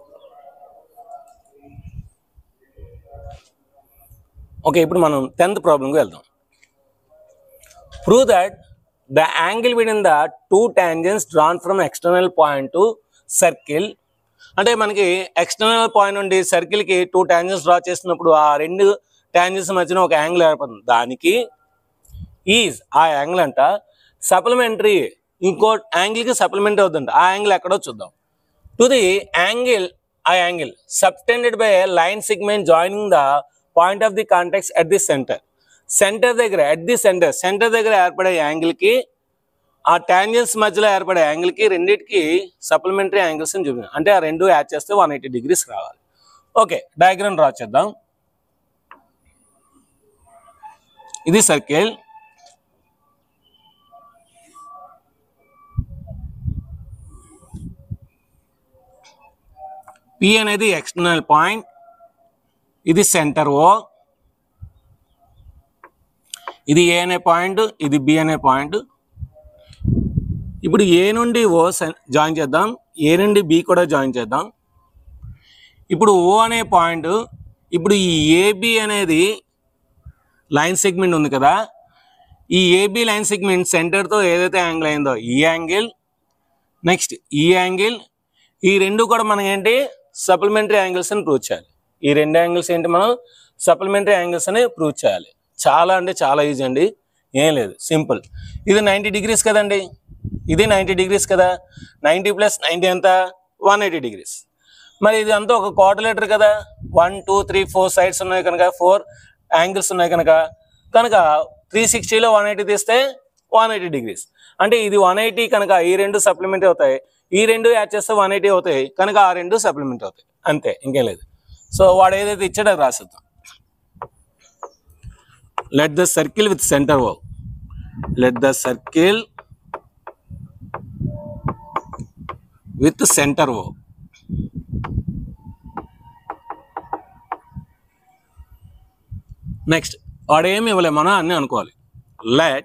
ఓకే, ఇప్పుడు మనం 10th ప్రాబ్లంకి వెళ్దాం. Prove that the angle between the two tangents drawn from external point to circle అంటే మనకి ఎక్స్టర్నల్ పాయింట్ నుండి సర్కిల్కి 2 టాంజెంట్స్ డ్రా చేసినప్పుడు ఆ 2 టాంజెంట్స్ మధ్యన ఒక యాంగిల్ ఏర్పడుతుంది. దానికి ఈజ్ ఆ యాంగిల్ అంట సప్లిమెంటరీ, ఇంకో యాంగిల్కి సప్లిమెంటరీ అవుతుందంట. ఆ యాంగిల్ ఎక్కడో చూద్దాం. టు ది యాంగిల్, ఆ angle subtended by line segment joining the point of the contacts at the centre. Centre దగ్గర, ఎట్ ది సెంటర్ దగ్గర ఏర్పడే యాంగిల్కి ఆ టాంజెంట్స్ మధ్యలో ఏర్పడే యాంగిల్కి రెండింటికి సప్లిమెంటరీ యాంగిల్స్ అని చూపించాం. అంటే ఆ రెండు యాడ్ చేస్తే 180 degrees రావాలి. ఓకే, డయాగ్రామ్ డ్రా చేద్దాం. ఇది సర్కిల్, P అనేది ఎక్స్టర్నల్ పాయింట్, ఇది సెంటర్ O, ఇది A అనే పాయింట్, ఇది B అనే పాయింట్. ఇప్పుడు A నుండి O జాయిన్ చేద్దాం, A నుండి B కూడా జాయిన్ చేద్దాం. ఇప్పుడు O అనే పాయింట్, ఇప్పుడు ఈ AB అనేది లైన్ సెగ్మెంట్ ఉంది కదా, ఈ AB లైన్ సెగ్మెంట్ సెంటర్తో ఏదైతే యాంగిల్ అయిందో ఈ యాంగిల్, నెక్స్ట్ ఈ యాంగిల్, ఈ రెండు కూడా మనం ఏంటి సప్లిమెంటరీ యాంగిల్స్ అని ప్రూవ్ చేయాలి. ఈ రెండు యాంగిల్స్ ఏంటి మనం సప్లిమెంటరీ యాంగిల్స్ అని ప్రూవ్ చేయాలి. చాలా అంటే చాలా ఈజీ అండి, ఏం లేదు, సింపుల్. ఇది 90 degrees కదండి, ఇది 90 degrees కదా, 90 + 90 ఎంత 180 degrees. మరి ఇది అంతా ఒక క్వాడ్రిలేటర్ కదా, 1 2 3 4 సైడ్స్ ఉన్నాయి కనుక 4 యాంగిల్స్ ఉన్నాయి కనుక 360లో 180 తీస్తే 180 degrees. అంటే ఇది 180 కనుక ఈ రెండు సప్లిమెంటరీ అవుతాయి, ఈ రెండు యాడ్ చేస్తే 180 అవుతాయి కనుక ఆ రెండు సప్లిమెంటరీ అవుతాయి, అంతే, ఇంకేం లేదు. సో వాడు ఏదైతే ఇచ్చాడో అది రాసిద్దాం. Let the circle with centre O, let the circle with centre O. Next వాడు ఏమి ఇవ్వలేము, మనం అన్నీ అనుకోవాలి. Let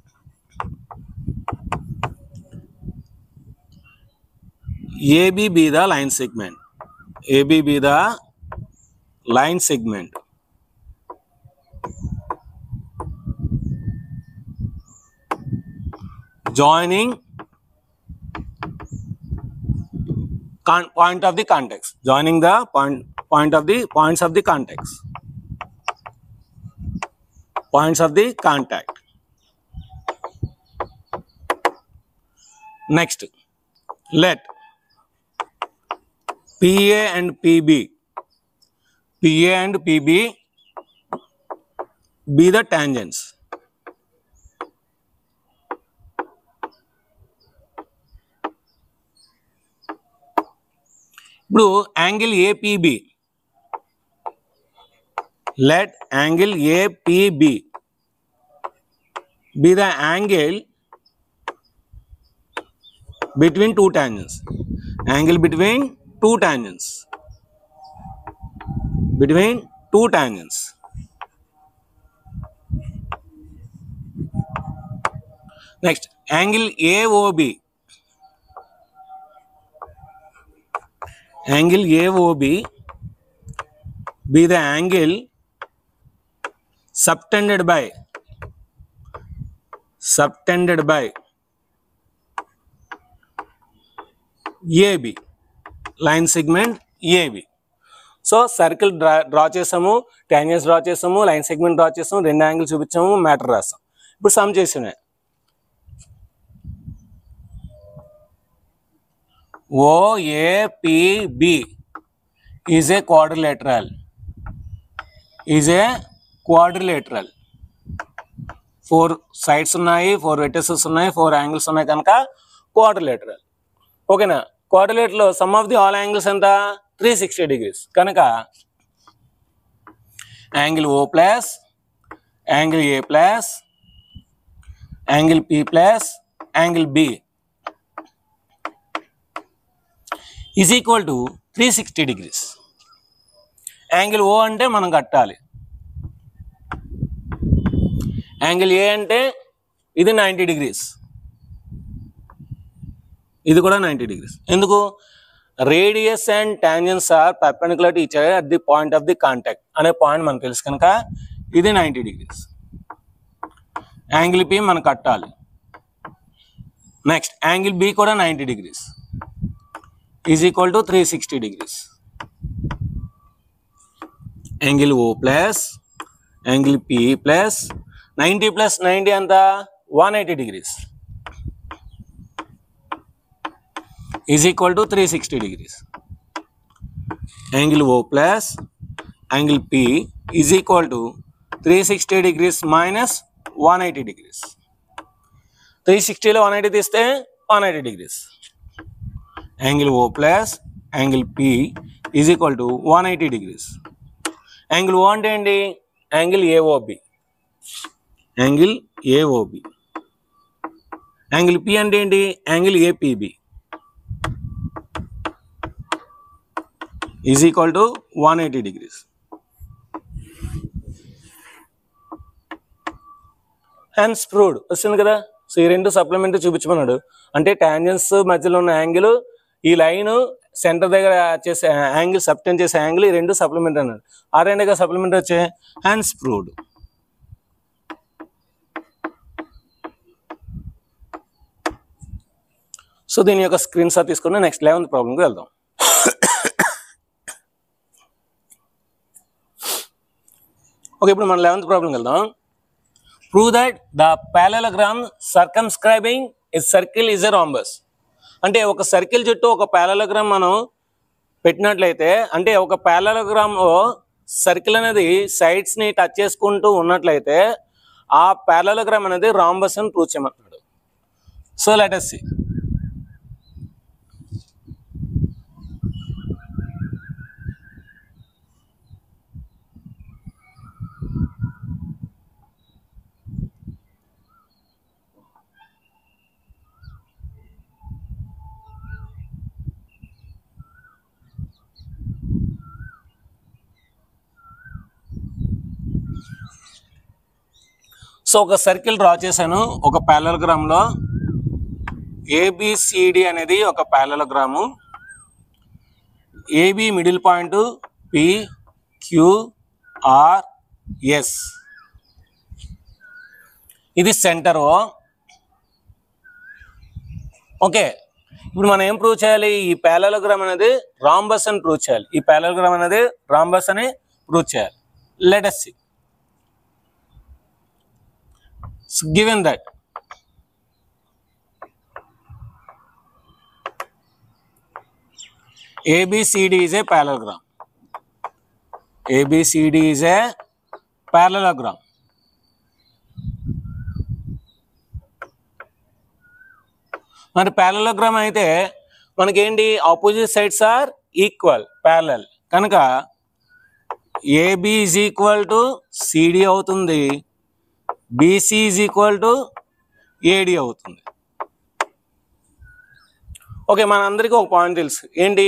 AB be the line segment, AB be the line segment, joining point of the context, joining the point of the points of the context, points of the contact. Next, let PA and PB be the tangents. ఇప్పుడు angle APB, let angle APB be the angle between two tangents, angle between two tangents, between two tangents. Next, angle AOB, angle AOB be the angle subtended by AB, line segment AB. So circle draw చేసాము, tangents draw చేసాము, line segment draw చేసాము, రెండు angle చూపించాము, matter రాసాం. ఇప్పుడు some చేసినాయి. OAPB is a quadrilateral, is a quadrilateral. 4 sides ఉన్నాయి, 4 vertices ఉన్నాయి, 4 angles ఉన్నాయి కనుక క్వాడ్రిలేటరల్. ఓకేనా, quadrilateral sum of the all angles ఎంత 360 degrees కనుక angle O plus angle A plus angle P plus angle B is equal to 360 degrees. Angle O అంటే మనం కట్టాలి, యాంగిల్ A అంటే ఇది 90 degrees, ఇది కూడా 90 degrees. ఎందుకు? Radius and tangents are perpendicular to each other at the point of the contact అనే point మనకు తెలుసు కనుక ఇది 90 degrees. యాంగిల్ P మనం కట్టాలి. నెక్స్ట్ యాంగిల్ B కూడా 90 degrees. is equal to 360 degrees. Angle O plus angle P plus 90 plus 90 anta 180 degrees is equal to 360 degrees. Angle O plus angle P is equal to 360 degrees minus 180 degrees. 360 లో 180 తీస్తే 180 degrees. Angle O plus angle P is equal to 180 degrees. Angle O అంటే ఏంటి? Angle AOB. Angle AOB. Angle P అంటే ఏంటి? Angle APB. Is equal to 180 degrees. Hence proved. వస్తుంది కదా. So ఈ రెండు సప్లిమెంట్ చూపించమన్నాడు. అంటే టాంజెన్స్ మధ్యలో ఉన్న యాంగిల్, ఈ లైన్ సెంటర్ దగ్గర చేసే యాంగిల్, సబ్టెండ్ చేసే యాంగిల్, ఈ రెండు సప్లిమెంట్ అన్నాడు. ఆ రెండుగా సప్లిమెంట్ వచ్చే హ్యాన్స్ ప్రూవ్డ్. సో దీని యొక్క స్క్రీన్ షాట్ తీసుకుని నెక్స్ట్ 11th ప్రాబ్లంకి వెళ్దాం. ఓకే, ఇప్పుడు మనం 11th ప్రాబ్లంకి వెళ్దాం. Prove that the parallelogram circumscribing a circle is a rhombus. అంటే ఒక సర్కిల్ చుట్టూ ఒక పారలెలోగ్రామ్ మనం పెట్టినట్లయితే, అంటే ఒక పారలెలోగ్రామ్ సర్కిల్ అనేది సైడ్స్ ని టచ్ చేసుకుంటూ ఉన్నట్లయితే ఆ పారలెలోగ్రామ్ అనేది రాంబస్ అని ప్రూవ్ చేయమంటున్నాడు. So let us see. So ఒక సర్కిల్ డ్రా చేశాను ఒక పారలెలోగ్రామ్ లో. ఏబిసిడి అనేది ఒక parallelogram. AB middle point, P Q R S ఇది సెంటర్. ఓకే, ఇప్పుడు మనం ఏం ప్రూవ్ చేయాలి? ఈ పారలెలోగ్రామ్ అనేది రాంబస్ అని ప్రూవ్ చేయాలి. ఈ పారలెలోగ్రామ్ అనేది రాంబస్ అని ప్రూవ్ చేయాలి. Let us see. So given that ABCD is a parallelogram, ABCD is a parallelogram. మరి parallelogram అయితే మనకి ఏంటి? Opposite sides are equal, parallel. కనుక AB is equal to CD అవుతుంది, BC is equal to AD అవుతుంది. Okay, మనందరికీ ఒక point తెలుసు. ఏంటి?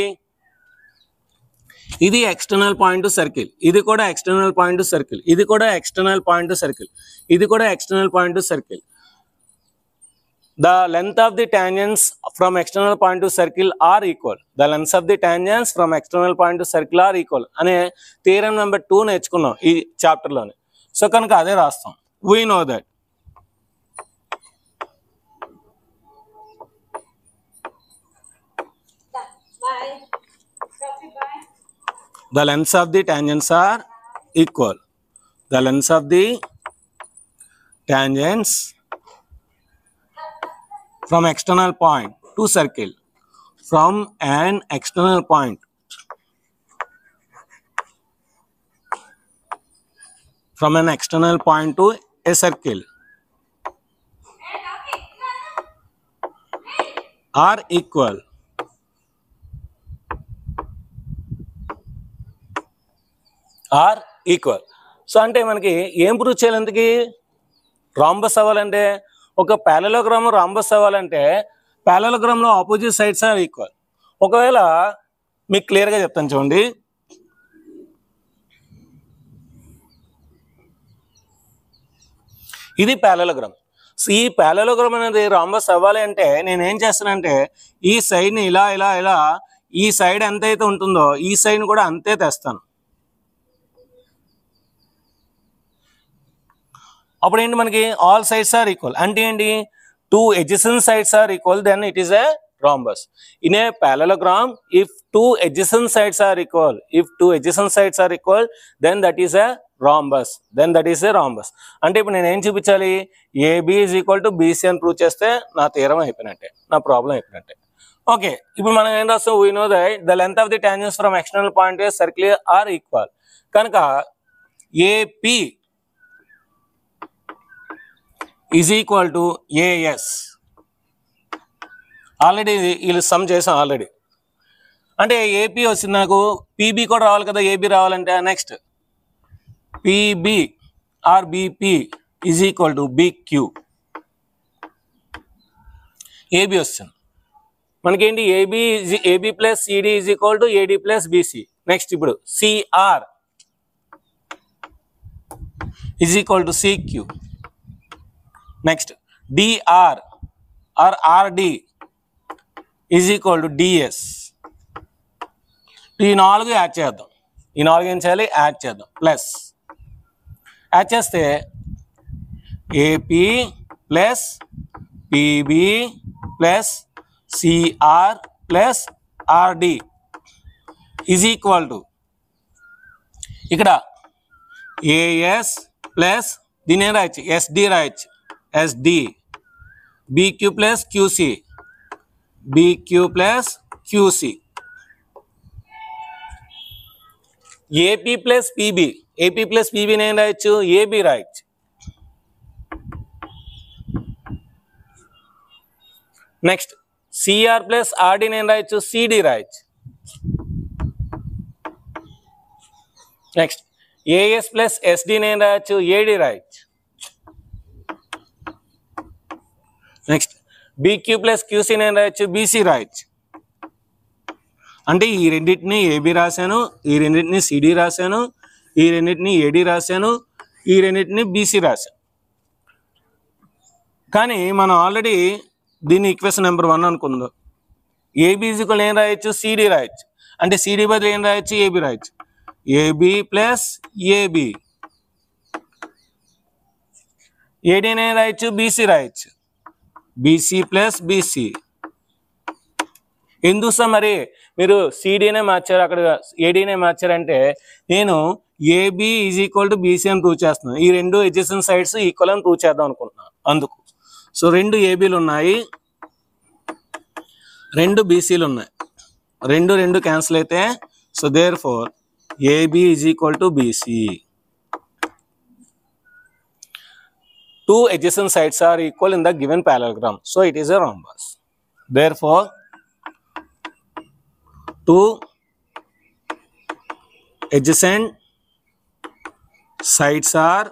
ఇది ఎక్స్టర్నల్ పాయింట్ సర్కిల్, ఇది కూడా ఎక్స్టర్నల్ పాయింట్ సర్కిల్, ఇది కూడా ఎక్స్టర్నల్ పాయింట్ సర్కిల్, ఇది కూడా external point circle. The length of the tangents from external point to circle are equal. The lengths of the tangents from external point to circle are equal అనే theorem number 2 నేర్చుకున్నాం ఈ chapter లోనే. So కనుక అదే రాస్తాం. We know that the lengths of the tangents are equal. The lengths of the tangents from external point to circle, from an external point, from an external point to a circle are equal. Are equal. So అంటే మనకి ఏం prove చేయాలి? ఎందుకు rhombus అవ్వాలంటే, ఒక పారలెలోగ్రామ్ rhombus అవ్వాలంటే పారలెలోగ్రామ్ లో opposite sides are equal. ఒకవేళ మీకు క్లియర్ గా చెప్తాను చూడండి. ఇది పారలెలోగ్రామ్. సో ఈ పారలెలోగ్రామ్ అనేది రాంబస్ అవ్వాలి అంటే నేను ఏం చేస్తానంటే, ఈ సైడ్ ని ఇలా ఇలా ఇలా, ఈ సైడ్ ఎంతైతే ఉంటుందో ఈ సైడ్ కూడా అంతే తెస్తాను. అప్పుడు ఏంటి? మనకి ఆల్ సైడ్స్ ఆర్ ఈక్వల్. అంటే ఏంటి? 2 adjacent sides are equal, then it is a rhombus. In a parallelogram, if two adjacent sides are equal, then that is a rhombus. అంటే ఇప్పుడు నేను ఏం చూపించాలి, AB is equal to BC అని ప్రూవ్ చేస్తే నా థీరం అయిపోయినట్టే, నా ప్రాబ్లం అయిపోయినట్టే. ఓకే, ఇప్పుడు మనం ఏం రాస్తాం, we know that the length of the tangents from external point to a circle are equal. కనుక AP is equal to AS. Already వీళ్ళు సమ్ చేసాం ఆల్రెడీ. అంటే ఏపీ వచ్చింది, నాకు పీబీ కూడా రావాలి కదా, ఏబీ రావాలంటే next PB or BP is equal to BQ. AB వస్తుంది మనకేంటి, AB plus CD is equal to AD plus BC. Next ఇప్పుడు CR is equal to CQ. Next DR or RD is equal to DS. ఈ 4 add చేద్దాం, ఈ 4 ఏం చేయాలి, add చేద్దాం. Plus add చేస్తే AP plus PB plus CR plus RD is equal to ఇక్కడ AS plus దీని ఏం రాయొచ్చు, ఎస్డి రాయొచ్చు, SD BQ plus QC, BQ plus QC. AP plus PB. AP plus PB నేను రాయొచ్చు, AB రాయొచ్చు. నెక్స్ట్ CR plus RD నేను రాయొచ్చు, CD రాయొచ్చు. నెక్స్ట్ AS plus SD నేను రాయొచ్చు, AD రాయొచ్చు. నెక్స్ట్ BQ ప్లస్ క్యూసీ నేను రాయొచ్చు, బీసీ రాయొచ్చు. అంటే ఈ రెండింటిని ఏబి రాశాను, ఈ రెండింటిని సిడి రాశాను, ఈ రెండింటిని ఏడి రాశాను, ఈ రెండింటిని బీసీ రాశాను. కానీ మనం ఆల్రెడీ దీన్ని ఈక్వేషన్ నెంబర్ 1 అనుకుందాం. ఏబీ ఈక్వల్ ఏం రాయొచ్చు, సిడి రాయొచ్చు. అంటే సిడి బదులు ఏం రాయొచ్చు, ఏబి రాయొచ్చు. AB plus AB. ఏడీని ఏం రాయొచ్చు, బీసీ రాయొచ్చు. BC plus BC. ఎందుకు మరి మీరు సిడీనే మార్చారు, అక్కడ ఏడీనే మార్చారంటే నేను AB is equal to BC అని ప్రూవ్ చేస్తున్నాను. ఈ 2 ఎడ్జసెంట్ సైడ్స్ ఈక్వల్ అని ప్రూవ్ చేద్దాం అనుకుంటున్నాను అందుకు. సో 2 ఏబీలు ఉన్నాయి, 2 బీసీలు ఉన్నాయి, 2 క్యాన్సిల్ అయితే so therefore AB is equal to BC. 2 adjacent sides are equal in the given parallelogram, so it is a rhombus. Therefore 2 adjacent sides are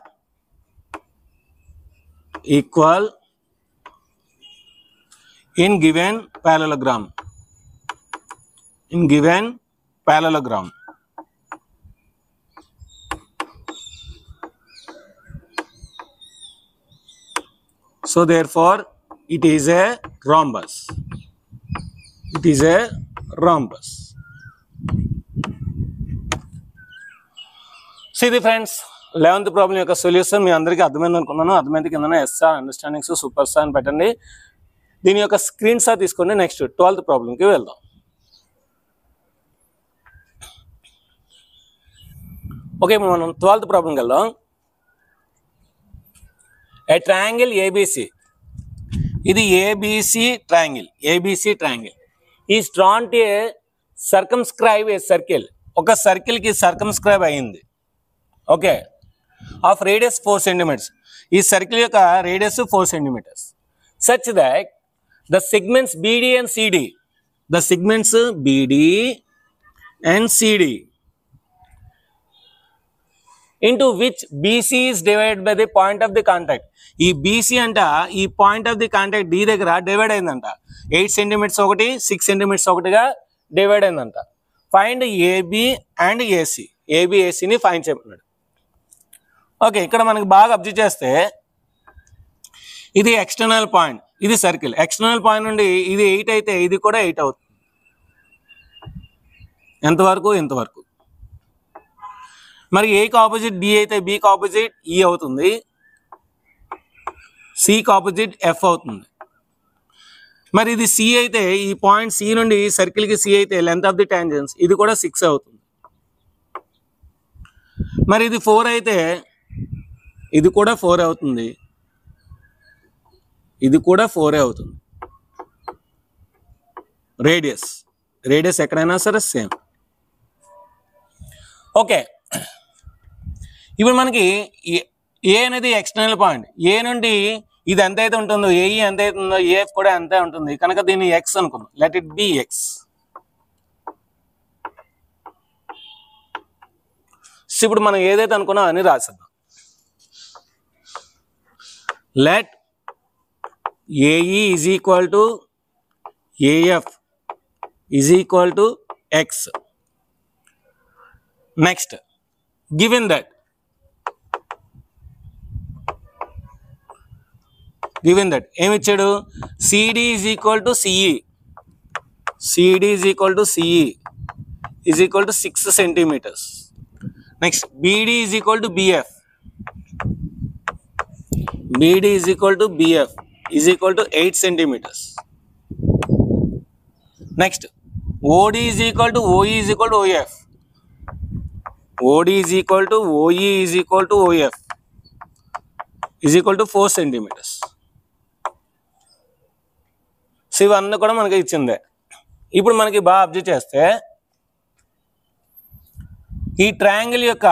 equal in given parallelogram. So therefore it is a rhombus. See the friends, 11th problem యొక్క solution మీ అందరికీ అర్థమైంది అనుకున్నాను. అర్థమైంది కింద SR understandings super star అని పెట్టండి. దీని యొక్క స్క్రీన్ షాట్ తీసుకోండి. నెక్స్ట్ 12th ప్రాబ్లంకి వెళ్దాం. ఓకే, మనం 12th ప్రాబ్లంకి వెళ్దాం. A triangle ABC, ఇది ABC triangle is drawn to a circumscribe a circle. ఒక సర్కిల్ కి సర్కమ్స్క్రైబ్ అయింది. Okay, of radius 4 centimeters. ఈ సర్కిల్ యొక్క radius 4 centimeters. Such that the segments BD and CD into which BC is divided by the point of the contact. ఈ BC అంట ఈ point of the contact D దగ్గర divide అయిందంట. 8 centimeters ఒకటి, 6 centimeters ఒకటిగా divide అయిందంట. Find AB and AC. AB ACని find చెప్పినాడు. ఓకే, ఇక్కడ మనకి బాగా అబ్జర్వ్ చేస్తే ఇది ఎక్స్టర్నల్ పాయింట్, ఇది సర్కిల్. ఎక్స్టర్నల్ పాయింట్ నుండి ఇది 8 అయితే ఇది కూడా 8 అవుతుంది. ఎంతవరకు? ఇంతవరకు. మరి ఏకి ఆపోజిట్ డి అయితే బికి ఆపోజిట్ ఈ అవుతుంది, సికి ఆపోజిట్ ఎఫ్ అవుతుంది. మరి ఇది సి అయితే ఈ పాయింట్ సి నుండి సర్కిల్కి సి అయితే లెంత్ ఆఫ్ ది టాంజెన్స్ ఇది కూడా 6 అవుతుంది. మరి ఇది 4 అయితే ఇది కూడా 4 అవుతుంది, ఇది కూడా 4 అవుతుంది. రేడియస్ ఎక్కడైనా సరే సేమ్. ఓకే, ఇప్పుడు మనకి ఏ అనేది ఎక్స్టర్నల్ పాయింట్. ఏ నుండి ఇది ఎంత అయితే ఉంటుందో ఏఈ ఎంత అయితే ఉందో ఏఎఫ్ కూడా అంతే ఉంటుంది కనుక దీన్ని ఎక్స్ అనుకుందాం. Let it be X. ఇప్పుడు మనం ఏదైతే అనుకున్నాం అని రాసేద్దాం. Let AE is equal to AF is equal to X. Next, given that ఏమి ఇచ్చాడు? CD is equal to CE, CD is equal to CE is equal to 6 centimetres. Next, BD is equal to BF, BD is equal to BF is equal to 8 centimetres. Next, OD is equal to OE is equal to OF, OD is equal to OE is equal to OF is equal to 4 centimetres. So ఇవన్నీ కూడా మనకి ఇచ్చిందే. ఇప్పుడు మనకి బాగా observe చేస్తే ఈ triangle యొక్క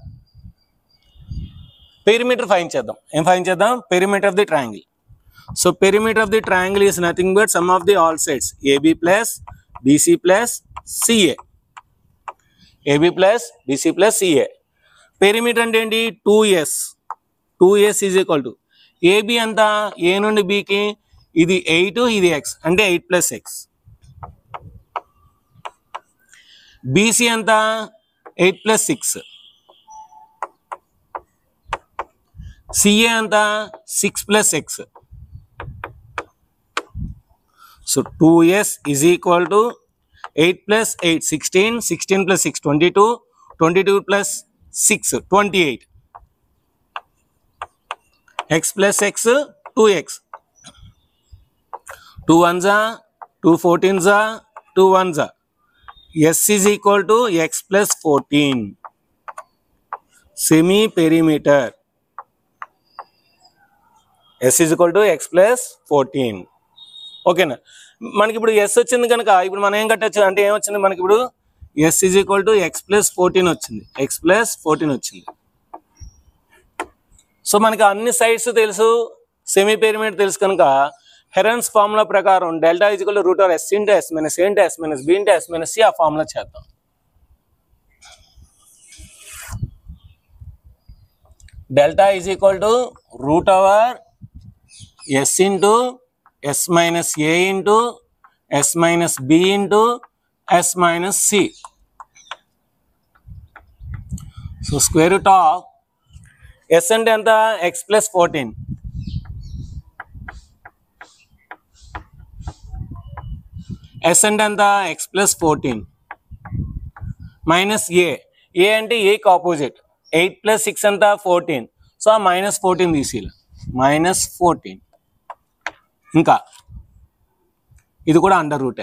పెరిమీటర్ ఫైండ్ చేద్దాం. ఏం ఫైండ్ చేద్దాం? Perimeter of the triangle. So perimeter of the triangle is nothing but sum of the all sides AB plus BC plus CA, AB plus BC plus CA. Perimeter అంటే ఏంటి? 2s, 2s is equal to AB అంతా ఏ నుండి బికి ఇది 8, ఇది X అంటే 8 plus X. BC అంతా 8 plus 6, CA అంతా 6 plus X. So 2s is equal to 8 plus 8 16, 16 plus 6 22, 22 plus 6 28, x plus x 2x, 2 1s 2 14s 2 1s. S is equal to x plus 14. Semi perimeter. S is equal to x plus 14. ఓకేనా? మనకి ఇప్పుడు S వచ్చింది కనుక ఇప్పుడు మనం ఏం కట్టచ్చు అంటే ఏమొచ్చింది మనకి ఇప్పుడు S is equal to x plus 14 వచ్చింది, x plus 14 వచ్చింది. సో మనకి అన్ని సైడ్స్ తెలుసు, సెమీ పెరిమీటర్ తెలుసు కనుక హెరన్స్ ఫార్ములా ప్రకారం delta is equal to root over S into S minus A into S minus B into S minus C ఆ formula చేద్దాం. Delta is equal to root over S into S minus A into S minus B into S minus C. So square root of S అంటే ఎంత? X plus 14 yes అంటే ఎంత? X plus 14 minus ఏ అంటే ఏకి opposite 8 plus 6 ఎంత? 14. So ఆ minus 14 తీసేయాలి, minus 14. ఇంకా ఇది కూడా అండర్ రూటే.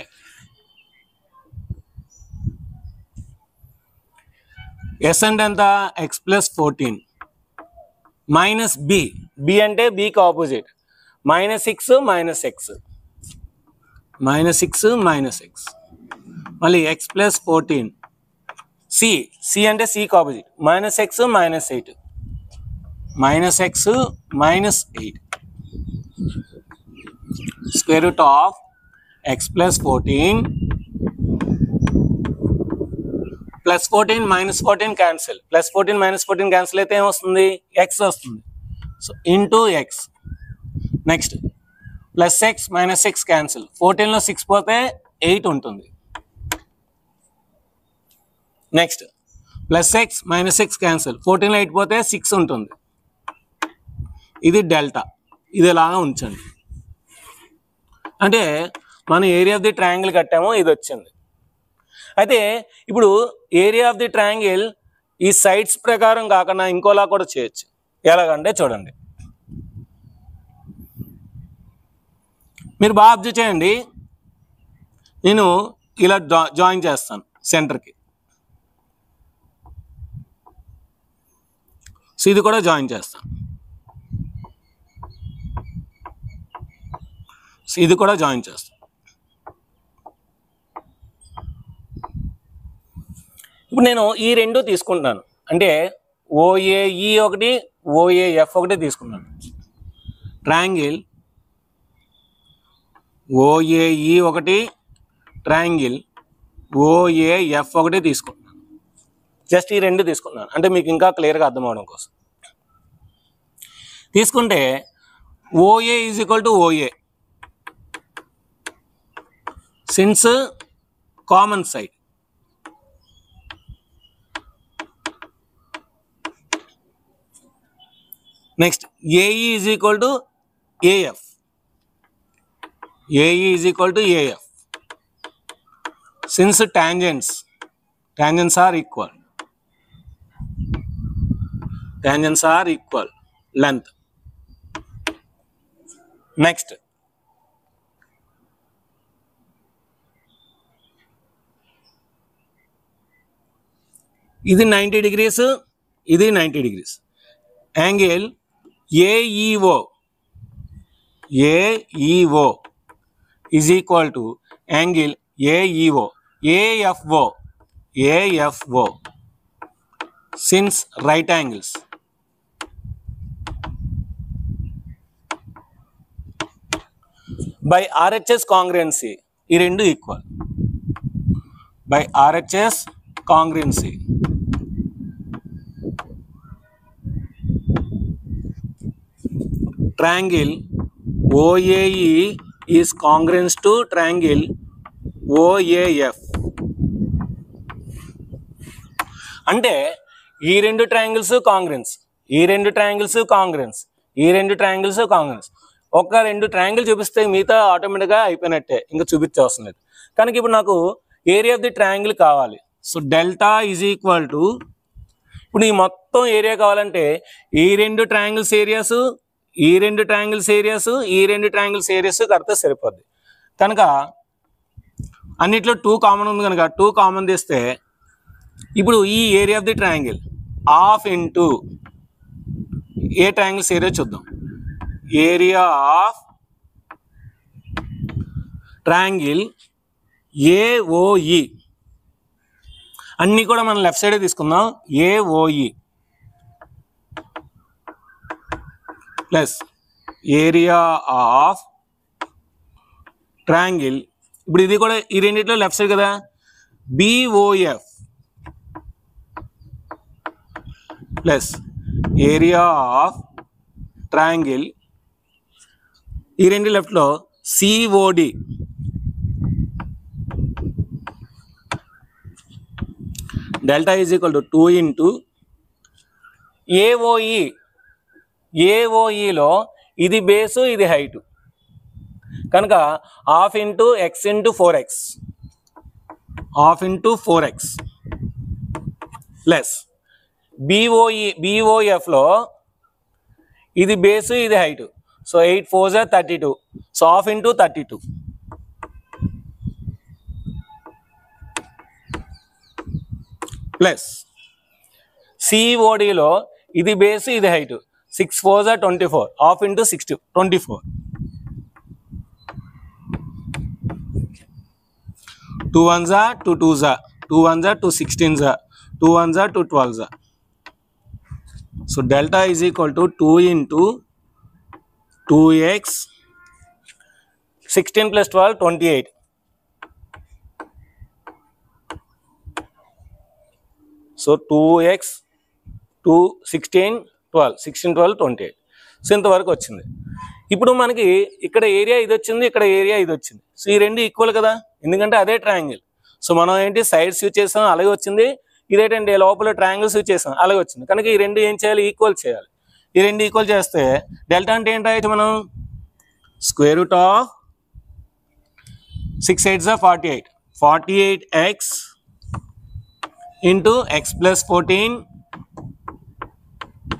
ఎస్ అంటే ఎంత? ఎక్స్ ప్లస్ 14 మైనస్ బి అంటే బికి opposite minus 6 minus x, minus 6 minus x. మళ్ళీ ఎక్స్ ప్లస్ 14 సి అంటే సికి opposite minus x minus 8, minus x minus 8. Square root of x plus 14 plus 14 minus 14 cancel, plus 14 minus 14 cancel అయితే ఏమొస్తుంది? X వస్తుంది. So into x. Next plus x minus x cancel, 14లో 6 పోతే 8 ఉంటుంది. Next plus x minus x cancel, 14లో 8 పోతే 6 ఉంటుంది. ఇది delta, ఇది ఇలాగా ఉంచండి. అంటే మనం ఏరియా ఆఫ్ ది ట్రయాంగిల్ కట్టాము, ఇది వచ్చింది. అయితే ఇప్పుడు ఏరియా ఆఫ్ ది ట్రయాంగిల్ ఈ సైడ్స్ ప్రకారం కాకుండా ఇంకోలా కూడా చేయొచ్చు. ఎలాగంటే చూడండి, మీరు బాగా అబ్జర్వ్ చేయండి, నేను ఇలా జాయిన్ చేస్తాను సెంటర్కి. సో ఇది కూడా జాయిన్ చేస్తాను. సో ఇది కూడా జాయిన్ చేస్తాను. ఇప్పుడు నేను ఈ రెండు తీసుకుంటున్నాను, అంటే OAE ఒకటి OAF ఒకటి తీసుకున్నాను. ట్రయాంగిల్ OAE ఒకటి, ట్రయాంగిల్ OAF ఒకటి తీసుకుంటున్నాను. జస్ట్ ఈ రెండు తీసుకున్నాను అంటే మీకు ఇంకా క్లియర్గా అర్థం అవడం కోసం. తీసుకుంటే OA is equal to OA since common side. Next AE is equal to AF. AE is equal to AF since tangents are equal. Tangents are equal length. Next, ఇది 90 degrees, ఇది 90 degrees. Angle AEO is equal to angle AEO AFO since right angles. By RHS congruency ఈ రెండు equal. By RHS congruency triangle OAE is congruent to triangle OAF. అంటే ఈ రెండు triangles కాంగ్రెన్స్, ఈ రెండు triangles కాంగ్రెన్స్, ఈ రెండు ట్రయాంగిల్స్ కాంగ్రెన్స్. ఒక రెండు ట్రయాంగిల్ చూపిస్తే మిగతా ఆటోమేటిక్గా అయిపోయినట్టే, ఇంకా చూపించవసరం లేదు. కనుక ఇప్పుడు నాకు ఏరియా ఆఫ్ ది ట్రయాంగిల్ కావాలి. So delta is equal to, ఇప్పుడు ఈ మొత్తం ఏరియా కావాలంటే ఈ రెండు ట్రయాంగిల్స్ ఏరియాస్, ఈ రెండు ట్రయాంగిల్స్ ఏరియాస్, ఈ రెండు ట్రయాంగిల్స్ ఏరియాస్ కడితే సరిపోద్ది. కనుక అన్నిట్లో 2 కామన్ ఉంది కనుక 2 కామన్ తీస్తే ఇప్పుడు ఈ area of the triangle half into ఏ ట్రయాంగిల్స్ ఏరియా చూద్దాం. ఏరియా ఆఫ్ ట్రయాంగిల్ AOE అన్నీ కూడా మనం లెఫ్ట్ సైడే తీసుకుందాం. AOE plus area of triangle, ఇప్పుడు ఇది కూడా ఈ రెండిట్లో లెఫ్ట్ సైడ్ కదా, BOF plus area of triangle, ఈ రెండు లెఫ్ట్లో COD delta is equal to 2 into AOE. AOEలో ఇది బేసు, ఇది హైటు కనుక half into x into 4x, half into 4x plus BOFలో ఇది బేసు, ఇది height. So 8 4 32, so half into 32 plus CODలో ఇది బేసు, ఇది height. 6 4 24, half into 60 24. 2 1 2 2 2 1 2 16 2 1 2 12. So delta is equal to 2 into 2x 16 plus 12 28. So 2x 2 16 12 16 12 28. So ఇంతవరకు వచ్చింది. ఇప్పుడు మనకి ఇక్కడ ఏరియా ఇది వచ్చింది, ఇక్కడ ఏరియా ఇది వచ్చింది. సో ఈ రెండు ఈక్వల్ కదా, ఎందుకంటే అదే ట్రయాంగిల్. సో మనం ఏంటి సైడ్స్ యూజ్ చేసాం, అలాగే వచ్చింది. ఇదేంటంటే లోపల ట్రయాంగిల్స్ యూజ్ చేసాం, అలాగే వచ్చింది. కనుక ఈ రెండు ఏం చేయాలి, ఈక్వల్ చేయాలి. ఈ రెండు ఈక్వల్ చేస్తే డెల్టా అంటే ఏంటి అయితే మనం square root of 6 8 48, 48x into x plus 14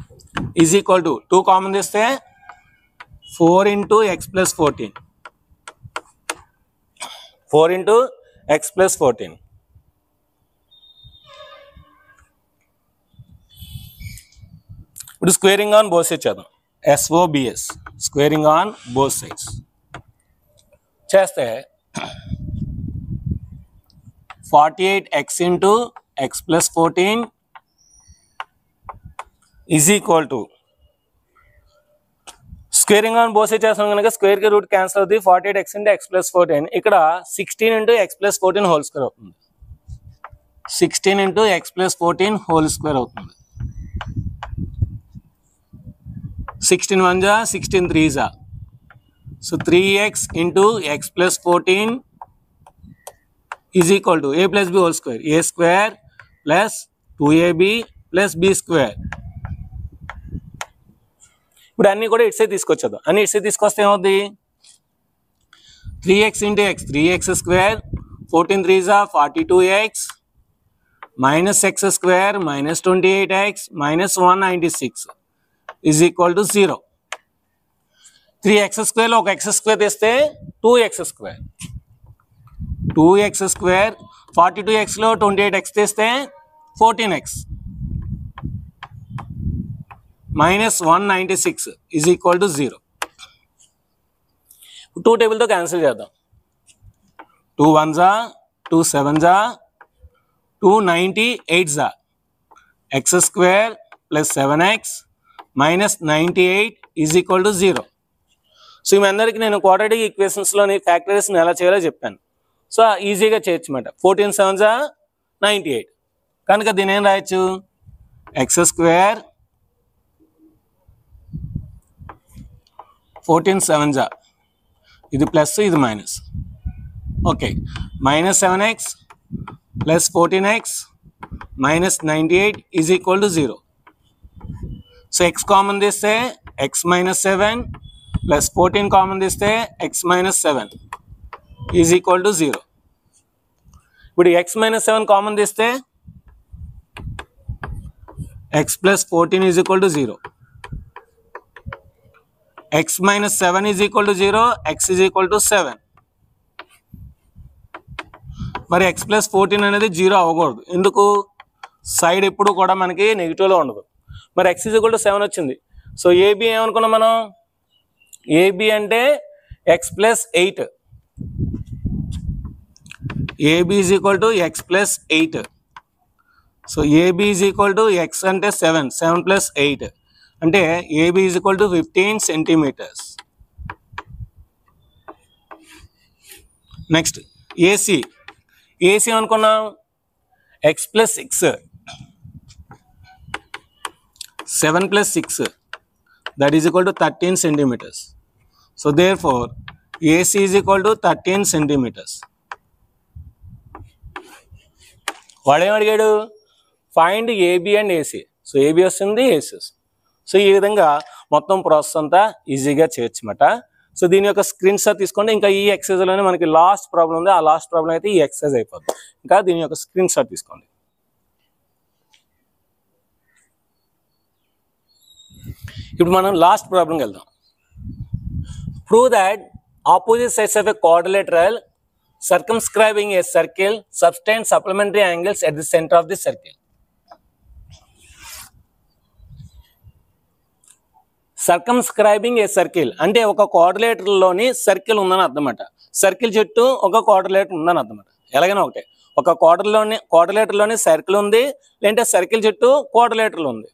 is equal to 2 common తీస్తే 4 into x plus 14 4 into x plus 14. ఇప్పుడు స్క్వేరింగ్ ఆన్ బోత్ సైడ్స్ చేద్దాం. SOBS squaring on both sides చేస్తే 48x into x plus 14 is equal to squaring on both sides చేస్తాం కనుక square కి root cancel అవుతుంది. 48x into x plus 14 ఇక్కడ 16 into x plus 14 whole square అవుతుంది. 16 into x plus 14 whole square అవుతుంది. 16 1 जा 16 3 जा. So 3x into x plus 14 is equal to a plus b whole square. A square plus 2ab plus b square. ఇప్పుడు అన్ని కూడా ఇటు side తీసుకొచ్చేద్దాం. అన్ని ఇటు సైడ్ తీసుకొస్తే ఏమవుద్ది? 3x into x 3x square 14 3 जा 42x minus x square minus 28x minus 196 is equal to 0. 3x square లో ఒక x square తీస్తే 2x square 2x square 42x లో 28x తీస్తే 14x minus 196 is equal to 0. 2 table తో cancel చేద్దాం. 2 1 जा 2 7 जा 298 जा x square plus 7x minus 98 is equal to 0. So మీ అందరికీ నేను క్వాడ్రాటిక్ ఈక్వేషన్స్లోని ఫ్యాక్టరీస్ని ఎలా చేయాలో చెప్పాను. సో ఈజీగా చేయొచ్చు అన్నమాట. 14 7 जा 98 కనుక దీని ఏం రాయొచ్చు? ఎక్స్ స్క్వేర్ 14 7 जा ఇది ప్లస్ ఇది minus. Okay, minus 7x plus 14x minus 98 is equal to 0. So x common తీస్తే x minus 7 plus 14 కామన్ తీస్తే x minus 7 is equal to 0. ఇప్పుడు x minus 7 కామన్ తీస్తే x plus 14 is equal to 0. x minus 7 is equal to 0, x is equal to 7. మరి x plus 14 అనేది 0 అవ్వకూడదు. ఎందుకు? Side ఎప్పుడు కూడా మనకి నెగిటివ్లో ఉండదు. మరి x is equal to 7 వచ్చింది. సో ఏబి ఏమనుకున్నాం మనం? ఏబి అంటే x plus 8. AB is equal to x plus 8. So AB is equal to x అంటే 7 plus 8 అంటే AB is equal to 15 centimeters. Next AC. AC అనుకున్నాం x plus 6 7 plus 6 that is equal to 13 centimeters. So therefore AC is equal to 13 centimeters. వాడు ఏం అడిగాడు? Find AB and AC. So AB వస్తుంది, AC వస్తుంది. So ఈ విధంగా మొత్తం process అంతా ఈజీగా చేయొచ్చు అన్నమాట. సో దీని యొక్క స్క్రీన్ షాట్ తీసుకోండి. ఇంకా ఈ ఎక్సర్సైజ్లోనే మనకి లాస్ట్ ప్రాబ్లం ఉంది. ఆ లాస్ట్ ప్రాబ్లం అయితే ఈ ఎక్సర్సైజ్ అయిపోతుంది. ఇంకా దీని యొక్క స్క్రీన్ షాట్ తీసుకోండి. ఇప్పుడు మనం లాస్ట్ ప్రాబ్లంకి వెళ్దాం. Prove that opposite sides of a quadrilateral circumscribing a circle subtend supplementary angles at the center of the circle. Circumscribing a circle అంటే ఒక క్వాడ్రిలేటర్లోని సర్కిల్ ఉందని అర్థమట. సర్కిల్ చుట్టూ ఒక క్వాడ్రిలేటర్ ఉందని అర్థమట. ఎలాగైనా ఒకటే, ఒక క్వాడ్రిలేటర్లోని సర్కిల్ ఉంది, లేదంటే సర్కిల్ చుట్టూ క్వాడ్రిలేటర్లు ఉంది.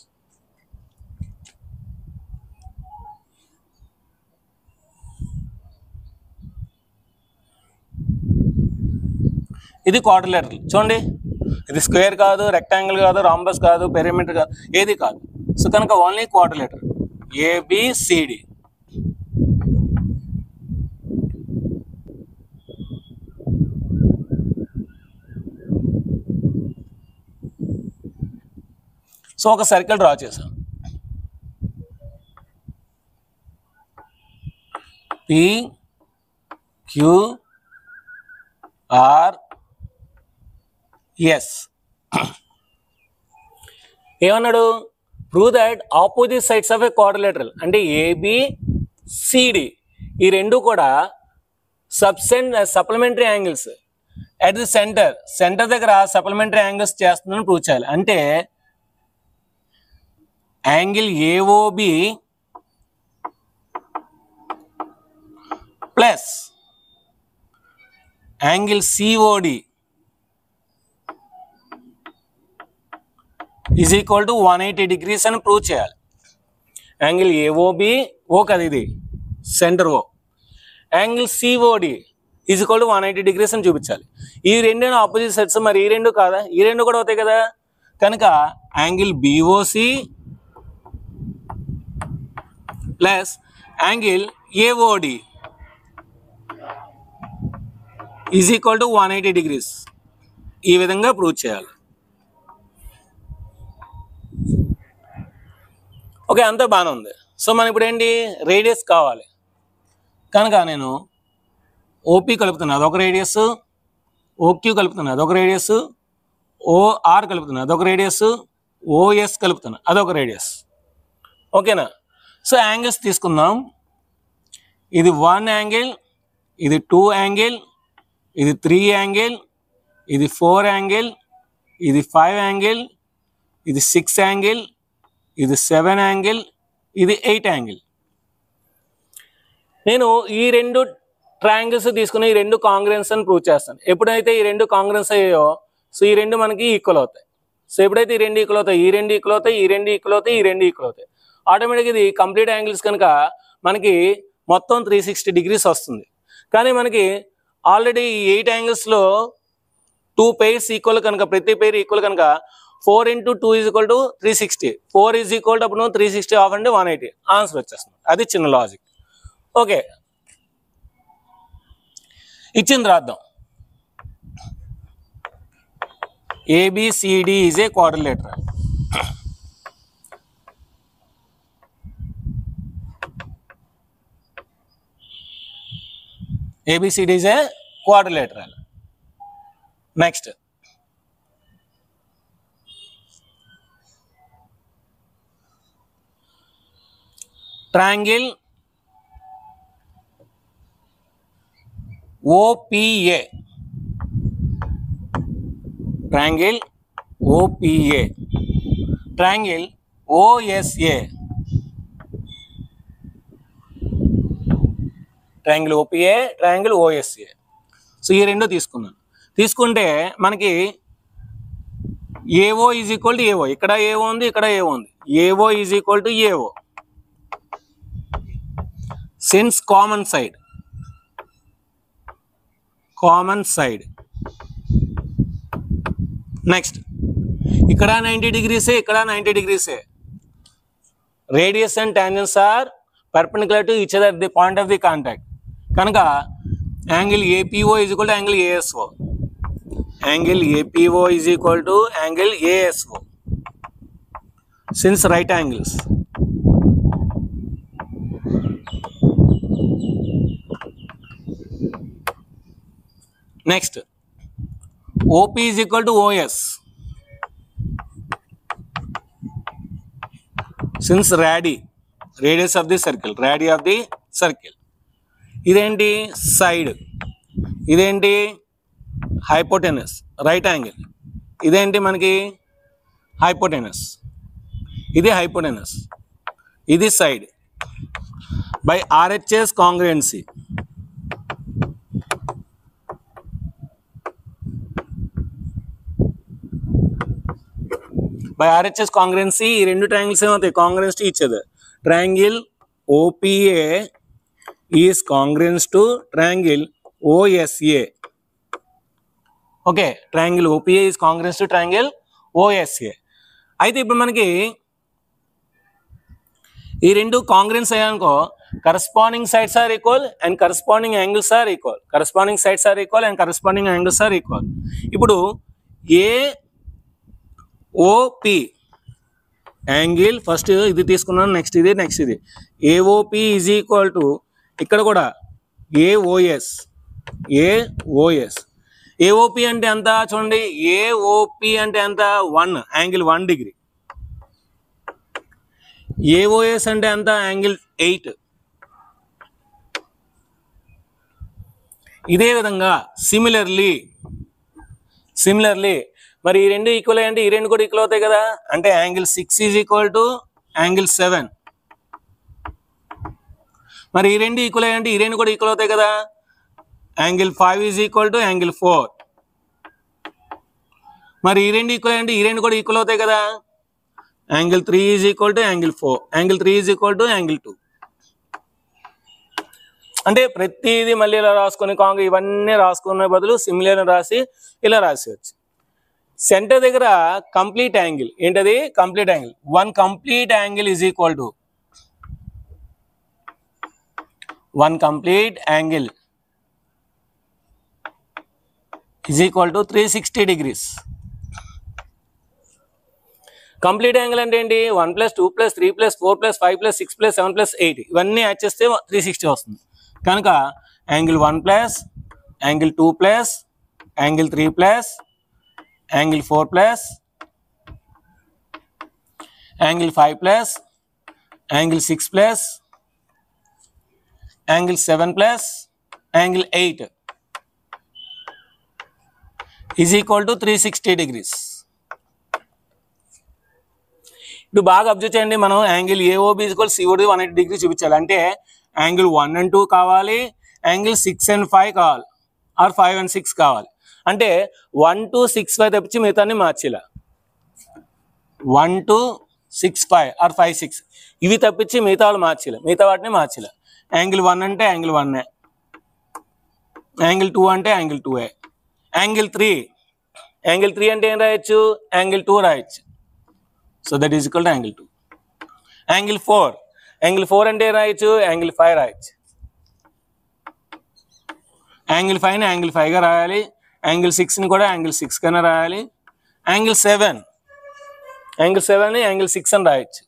ఇది క్వాడ్రిలేటర్ చూడండి. ఇది స్క్వేర్ కాదు, రెక్టాంగిల్ కాదు, రాంబస్ కాదు, పిరమిడ్ కాదు, ఏది కాదు. సో కనుక ఓన్లీ క్వాడ్రిలేటర్ ఏబిసిడి. సో ఒక సర్కిల్ డ్రా చేసాం. P Q R S. ఏమన్నాడు? Prove that opposite sides of a quadrilateral అంటే ఏబిసిడి ఈ రెండు కూడా supplementary angles at the centre దగ్గర సప్లిమెంటరీ యాంగిల్స్ చేస్తుందని ప్రూవ్ చేయాలి. అంటే angle AOB plus angle COD is equal to 180 degrees అని ప్రూవ్ చేయాలి. యాంగిల్ ఏఓబి ఓ కదా, ఇది centre O. Angle COD is equal to 180 degrees అని చూపించాలి. ఈ రెండు ఆపోజిట్ సెట్స్, మరి ఈ రెండు కాదా, ఈ రెండు కూడా అవుతాయి కదా. కనుక angle BOC plus angle AOD is equal to 180 degrees. ఈ విధంగా ప్రూవ్ చేయాలి. ఓకే, అంతా బాగానే ఉంది. సో మనం ఇప్పుడు ఏంటి, రేడియస్ కావాలి. కనుక నేను ఓపి కలుపుతున్నా, అదొక రేడియస్. ఓక్యూ కలుపుతున్నా, అదొక రేడియస్. ఓఆర్ కలుపుతున్నా, అదొక రేడియస్. ఓఎస్ కలుపుతున్నా, అదొక రేడియస్. ఓకేనా. సో యాంగిల్స్ తీసుకుందాం. ఇది 1 యాంగిల్, ఇది 2 యాంగిల్, ఇది 3 యాంగిల్, ఇది 4 యాంగిల్, ఇది 5 యాంగిల్, ఇది 6 యాంగిల్, ఇది 7 యాంగిల్, ఇది 8 యాంగిల్. నేను ఈ రెండు ట్రయాంగిల్స్ తీసుకుని ఈ రెండు కాంగ్రెన్స్ అని ప్రూవ్ చేస్తాను. ఎప్పుడైతే ఈ రెండు కాంగ్రెన్స్ అయ్యాయో, సో ఈ రెండు మనకి ఈక్వల్ అవుతాయి. సో ఎప్పుడైతే ఈ రెండు ఈక్వల్ అవుతాయి, ఈ రెండు ఈక్వల్ అవుతాయి, ఈ రెండు ఈక్వల్ అవుతాయి, ఈ రెండు ఈక్వల్ అవుతాయి, ఆటోమేటిక్గా ఇది కంప్లీట్ యాంగిల్స్ కనుక మనకి మొత్తం 360 degrees వస్తుంది. కానీ మనకి ఆల్రెడీ ఈ 8 యాంగిల్స్లో 2 pairs ఈక్వల్ కనుక, ప్రతి పేర్ ఈక్వల్ కనుక 4 into 2 is equal to 360. 4 is equal to అప్పుడు 360 ఆఫ్ అంటే 180 ఆన్సర్ వచ్చేస్తుంది. అది చిన్న లాజిక్. ఓకే, ఇచ్చింది రాద్దాం. ABCD is a quadrilateral. ABCD is a quadrilateral. Next, triangle OPA, triangle OPA, triangle OSA, triangle OPA, triangle OSA. So ఈ రెండు తీసుకున్నాను. తీసుకుంటే మనకి AO is equal to AO, ఇక్కడ AO ఉంది, ఇక్కడ AO ఉంది. AO is equal to AO since common side. Next, ఇక్కడ 90 degrees, ఇక్కడ 90 degrees. Radius and tangents are perpendicular to each other at the point of the contact. కనుక angle APO is equal to angle ASO. Angle APO is equal to angle ASO since right angles. Next, OP is equal to OS since radius of the circle, radii of the circle. ఇదేంటి side, ఇదేంటి hypotenuse, right angle. ఇదేంటి మనకి hypotenuse, ఇది hypotenuse, ఇది side. By RHS congruency, by RHS congruency ఈ రెండు triangles ఏమవుతాయి, congruence to each other. Triangle OPA is congruence to triangle OSA. Okay, triangle OPA is congruence to triangle OSA. అయితే ఇప్పుడు మనకి ఈ రెండు కాంగ్రుయెన్స్ అయ్యానుకో, corresponding sides are equal and corresponding angles are equal. Corresponding sides are equal and corresponding angles are equal. ఇప్పుడు AOP angle, first ఇది తీసుకున్నాను, next ఇది, నెక్స్ట్ ఇది. AOP ఈజ్ ఈక్వల్ టు ఇక్కడ కూడా AOS. AOP అంటే ఎంత చూడండి, AOP అంటే ఎంత 1, యాంగిల్ 1 degree. AOS అంటే ఎంత, యాంగిల్ 8. ఇదే విధంగా సిమిలర్లీ మరి ఈ రెండు ఈక్వల్ అంటే ఈ రెండు కూడా ఈక్వల్ అవుతాయి కదా, అంటే angle 6 is equal to angle 7. మరి ఈ రెండు ఈక్వల్ అంటే ఈ రెండు కూడా ఈక్వల్ అవుతాయి కదా, angle 5 is equal to angle 4. మరి ఈ రెండు ఈక్వల్ అంటే ఈ రెండు కూడా ఈక్వల్ అవుతాయి కదా, angle 3 is equal to angle 4, angle 3 is equal to angle 2. అంటే ప్రతిదీ మళ్ళీ ఇలా రాసుకొని ఇవన్నీ రాసుకునే బదులు సిమిలర్ రాసి ఇలా రాసేయచ్చు. సెంటర్ దగ్గర కంప్లీట్ యాంగిల్ ఏంటది, complete angle, one complete angle is equal to 360 degrees. Complete angle అంటే ఏంటి, 1 + 2 + 3 + 4 + 5 + 6 + 7 + 8 ఇవన్నీ యాడ్ చేస్తే 360 వస్తుంది. కనుక angle 1 plus angle 2 plus angle 3 plus angle 4 plus angle 5 plus angle 6 plus angle 7 plus angle 8 is equal to 360 degrees. ఇప్పుడు బాగా observe చేయండి, మనం యాంగిల్ AOB = COD 180 degrees చూపించాలి. అంటే యాంగిల్ 1 and 2 కావాలి, యాంగిల్ 6 and 5 కావాలి, ఆర్ 5 and 6 కావాలి. అంటే 1 to 6 5 తప్పించి మిగతాన్ని మార్చిలా, 1 to 6 5 ఆర్ 5 6 ఇవి తప్పించి మిగతా వాళ్ళు మార్చిలా, మిగతా వాటిని మార్చిలా. యాంగిల్ 1 అంటే యాంగిల్ 1, యాంగిల్ 2 అంటే యాంగిల్ 2, యాంగిల్ 3 అంటే ఏం రాయొచ్చు, యాంగిల్ 2 రాయొచ్చు. So that is equal to angle 2. Angle 4 అంటే ఏం రాయొచ్చు, యాంగిల్ 5 రాయొచ్చు. యాంగిల్ 5ని యాంగిల్ 5గా రాయాలి, యాంగిల్ 6ని కూడా యాంగిల్ 6 కన్నా రాయాలి. యాంగిల్ 7ని యాంగిల్ 6 అని రాయొచ్చు.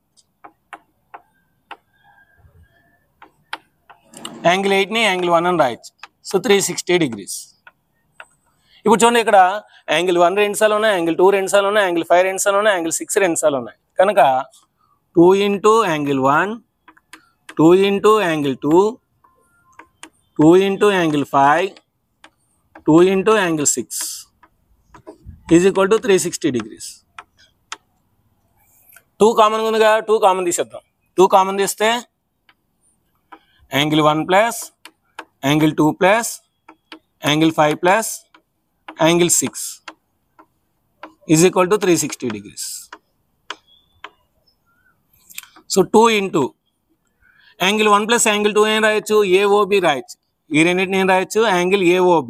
యాంగిల్ 8ని యాంగిల్ 1 అని రాయొచ్చు. So 360 degrees. ఇప్పుడు చూడండి, ఇక్కడ యాంగిల్ 1 2 సార్లు ఉన్నాయి, యాంగిల్ 2 2 సార్లు ఉన్నాయి, యాంగిల్ 5 2 సార్లు ఉన్నాయి, యాంగిల్ 6 2 సార్లు ఉన్నాయి. కనుక 2 into angle 1, 2 into angle 2, 2 into angle 5, 2 into angle 6 is equal to 360 degrees. 2 common ఉందిగా, 2 కామన్ తీసేద్దాం. 2 కామన్ తీస్తే angle 1 plus angle 2 plus angle 5 plus angle 6 is equal to 360 degrees. So 2 into angle 1 plus angle 2 ఏం రాయొచ్చు, AOB రాయొచ్చు. ఈ రెండింటిని ఏం రాయొచ్చు, angle AOB.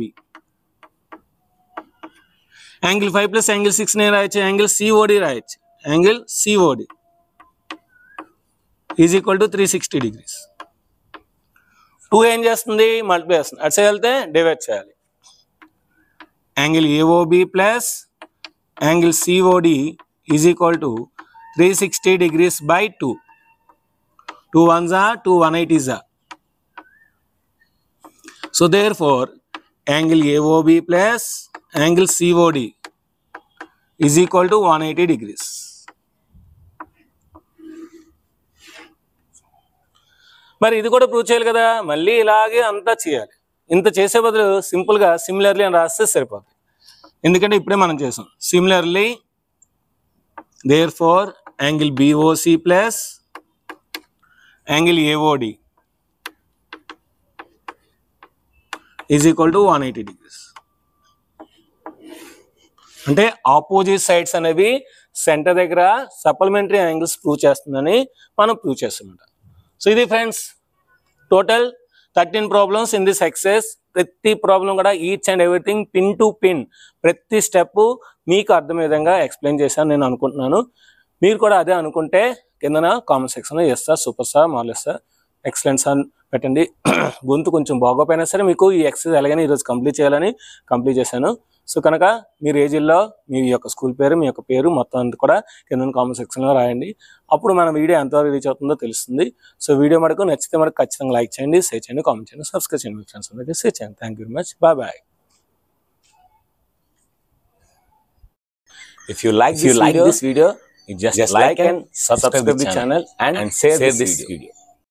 Angle 5 plus angle 6 ఏం రాయొచ్చు, యాంగిల్ COD రాయొచ్చు. Angle COD is equal to 360 degrees. 2 ఏం చేస్తుంది, మల్టిప్లై చేస్తుంది, అటు సైడ్ వెళ్తే డివైడ్ చేయాలి. Angle AOB plus angle COD is equal to 360 degrees by 2. 2 1s are 2 180s are. So therefore angle AOB plus angle COD is equal to 180 degrees. మరి ఇది కూడా prove చేయాలి కదా, మళ్ళీ ఇలాగే అంతా చేయాలి. ఇంత చేసే బదులు సింపుల్గా సిమిలర్లీ అని రాస్తే సరిపోతుంది, ఎందుకంటే ఇప్పుడే మనం చేసాం. Similarly therefore angle BOC plus angle AOD is equal to 180 degrees. అంటే ఆపోజిట్ సైడ్స్ అనేవి సెంటర్ దగ్గర సప్లిమెంటరీ యాంగిల్స్ ప్రూవ్ చేస్తుందని మనం ప్రూవ్ చేస్తున్నాం. సో ఇది friends total 13 problems in this exercise. ప్రతి ప్రాబ్లం కూడా each and everything pin to pin ప్రతి స్టెప్ మీకు అర్థమయ్యే విధంగా ఎక్స్ప్లెయిన్ చేశాను నేను అనుకుంటున్నాను. మీరు కూడా అదే అనుకుంటే కిందన కామెంట్ సెక్షన్లో yes sir, super sir, marvellous sir, excellent sir పెట్టండి. గొంతు కొంచెం బాగోపోయినా సరే మీకు ఈ ఎక్సర్సైజ్ ఎలాగైనా ఈరోజు కంప్లీట్ చేయాలని కంప్లీట్ చేశాను. సో కనుక మీరు ఏ జిల్లా, మీ యొక్క స్కూల్ పేరు, మీ యొక్క పేరు మొత్తం అంతా కూడా కింద కామెంట్ సెక్షన్లో రాయండి. అప్పుడు మన వీడియో ఎంతవరకు రీచ్ అవుతుందో తెలుస్తుంది. సో వీడియో మటుకు నచ్చితే మనకు ఖచ్చితంగా లైక్ చేయండి, షేర్ చేయండి, కామెంట్ చేయండి, సబ్స్క్రైబ్ చేయండి, మీ ఫ్రెండ్స్ అందరికీ షేర్ చేయండి. Thank you very much. Bye bye. If you like this video, you just like and subscribe the channel and share this video.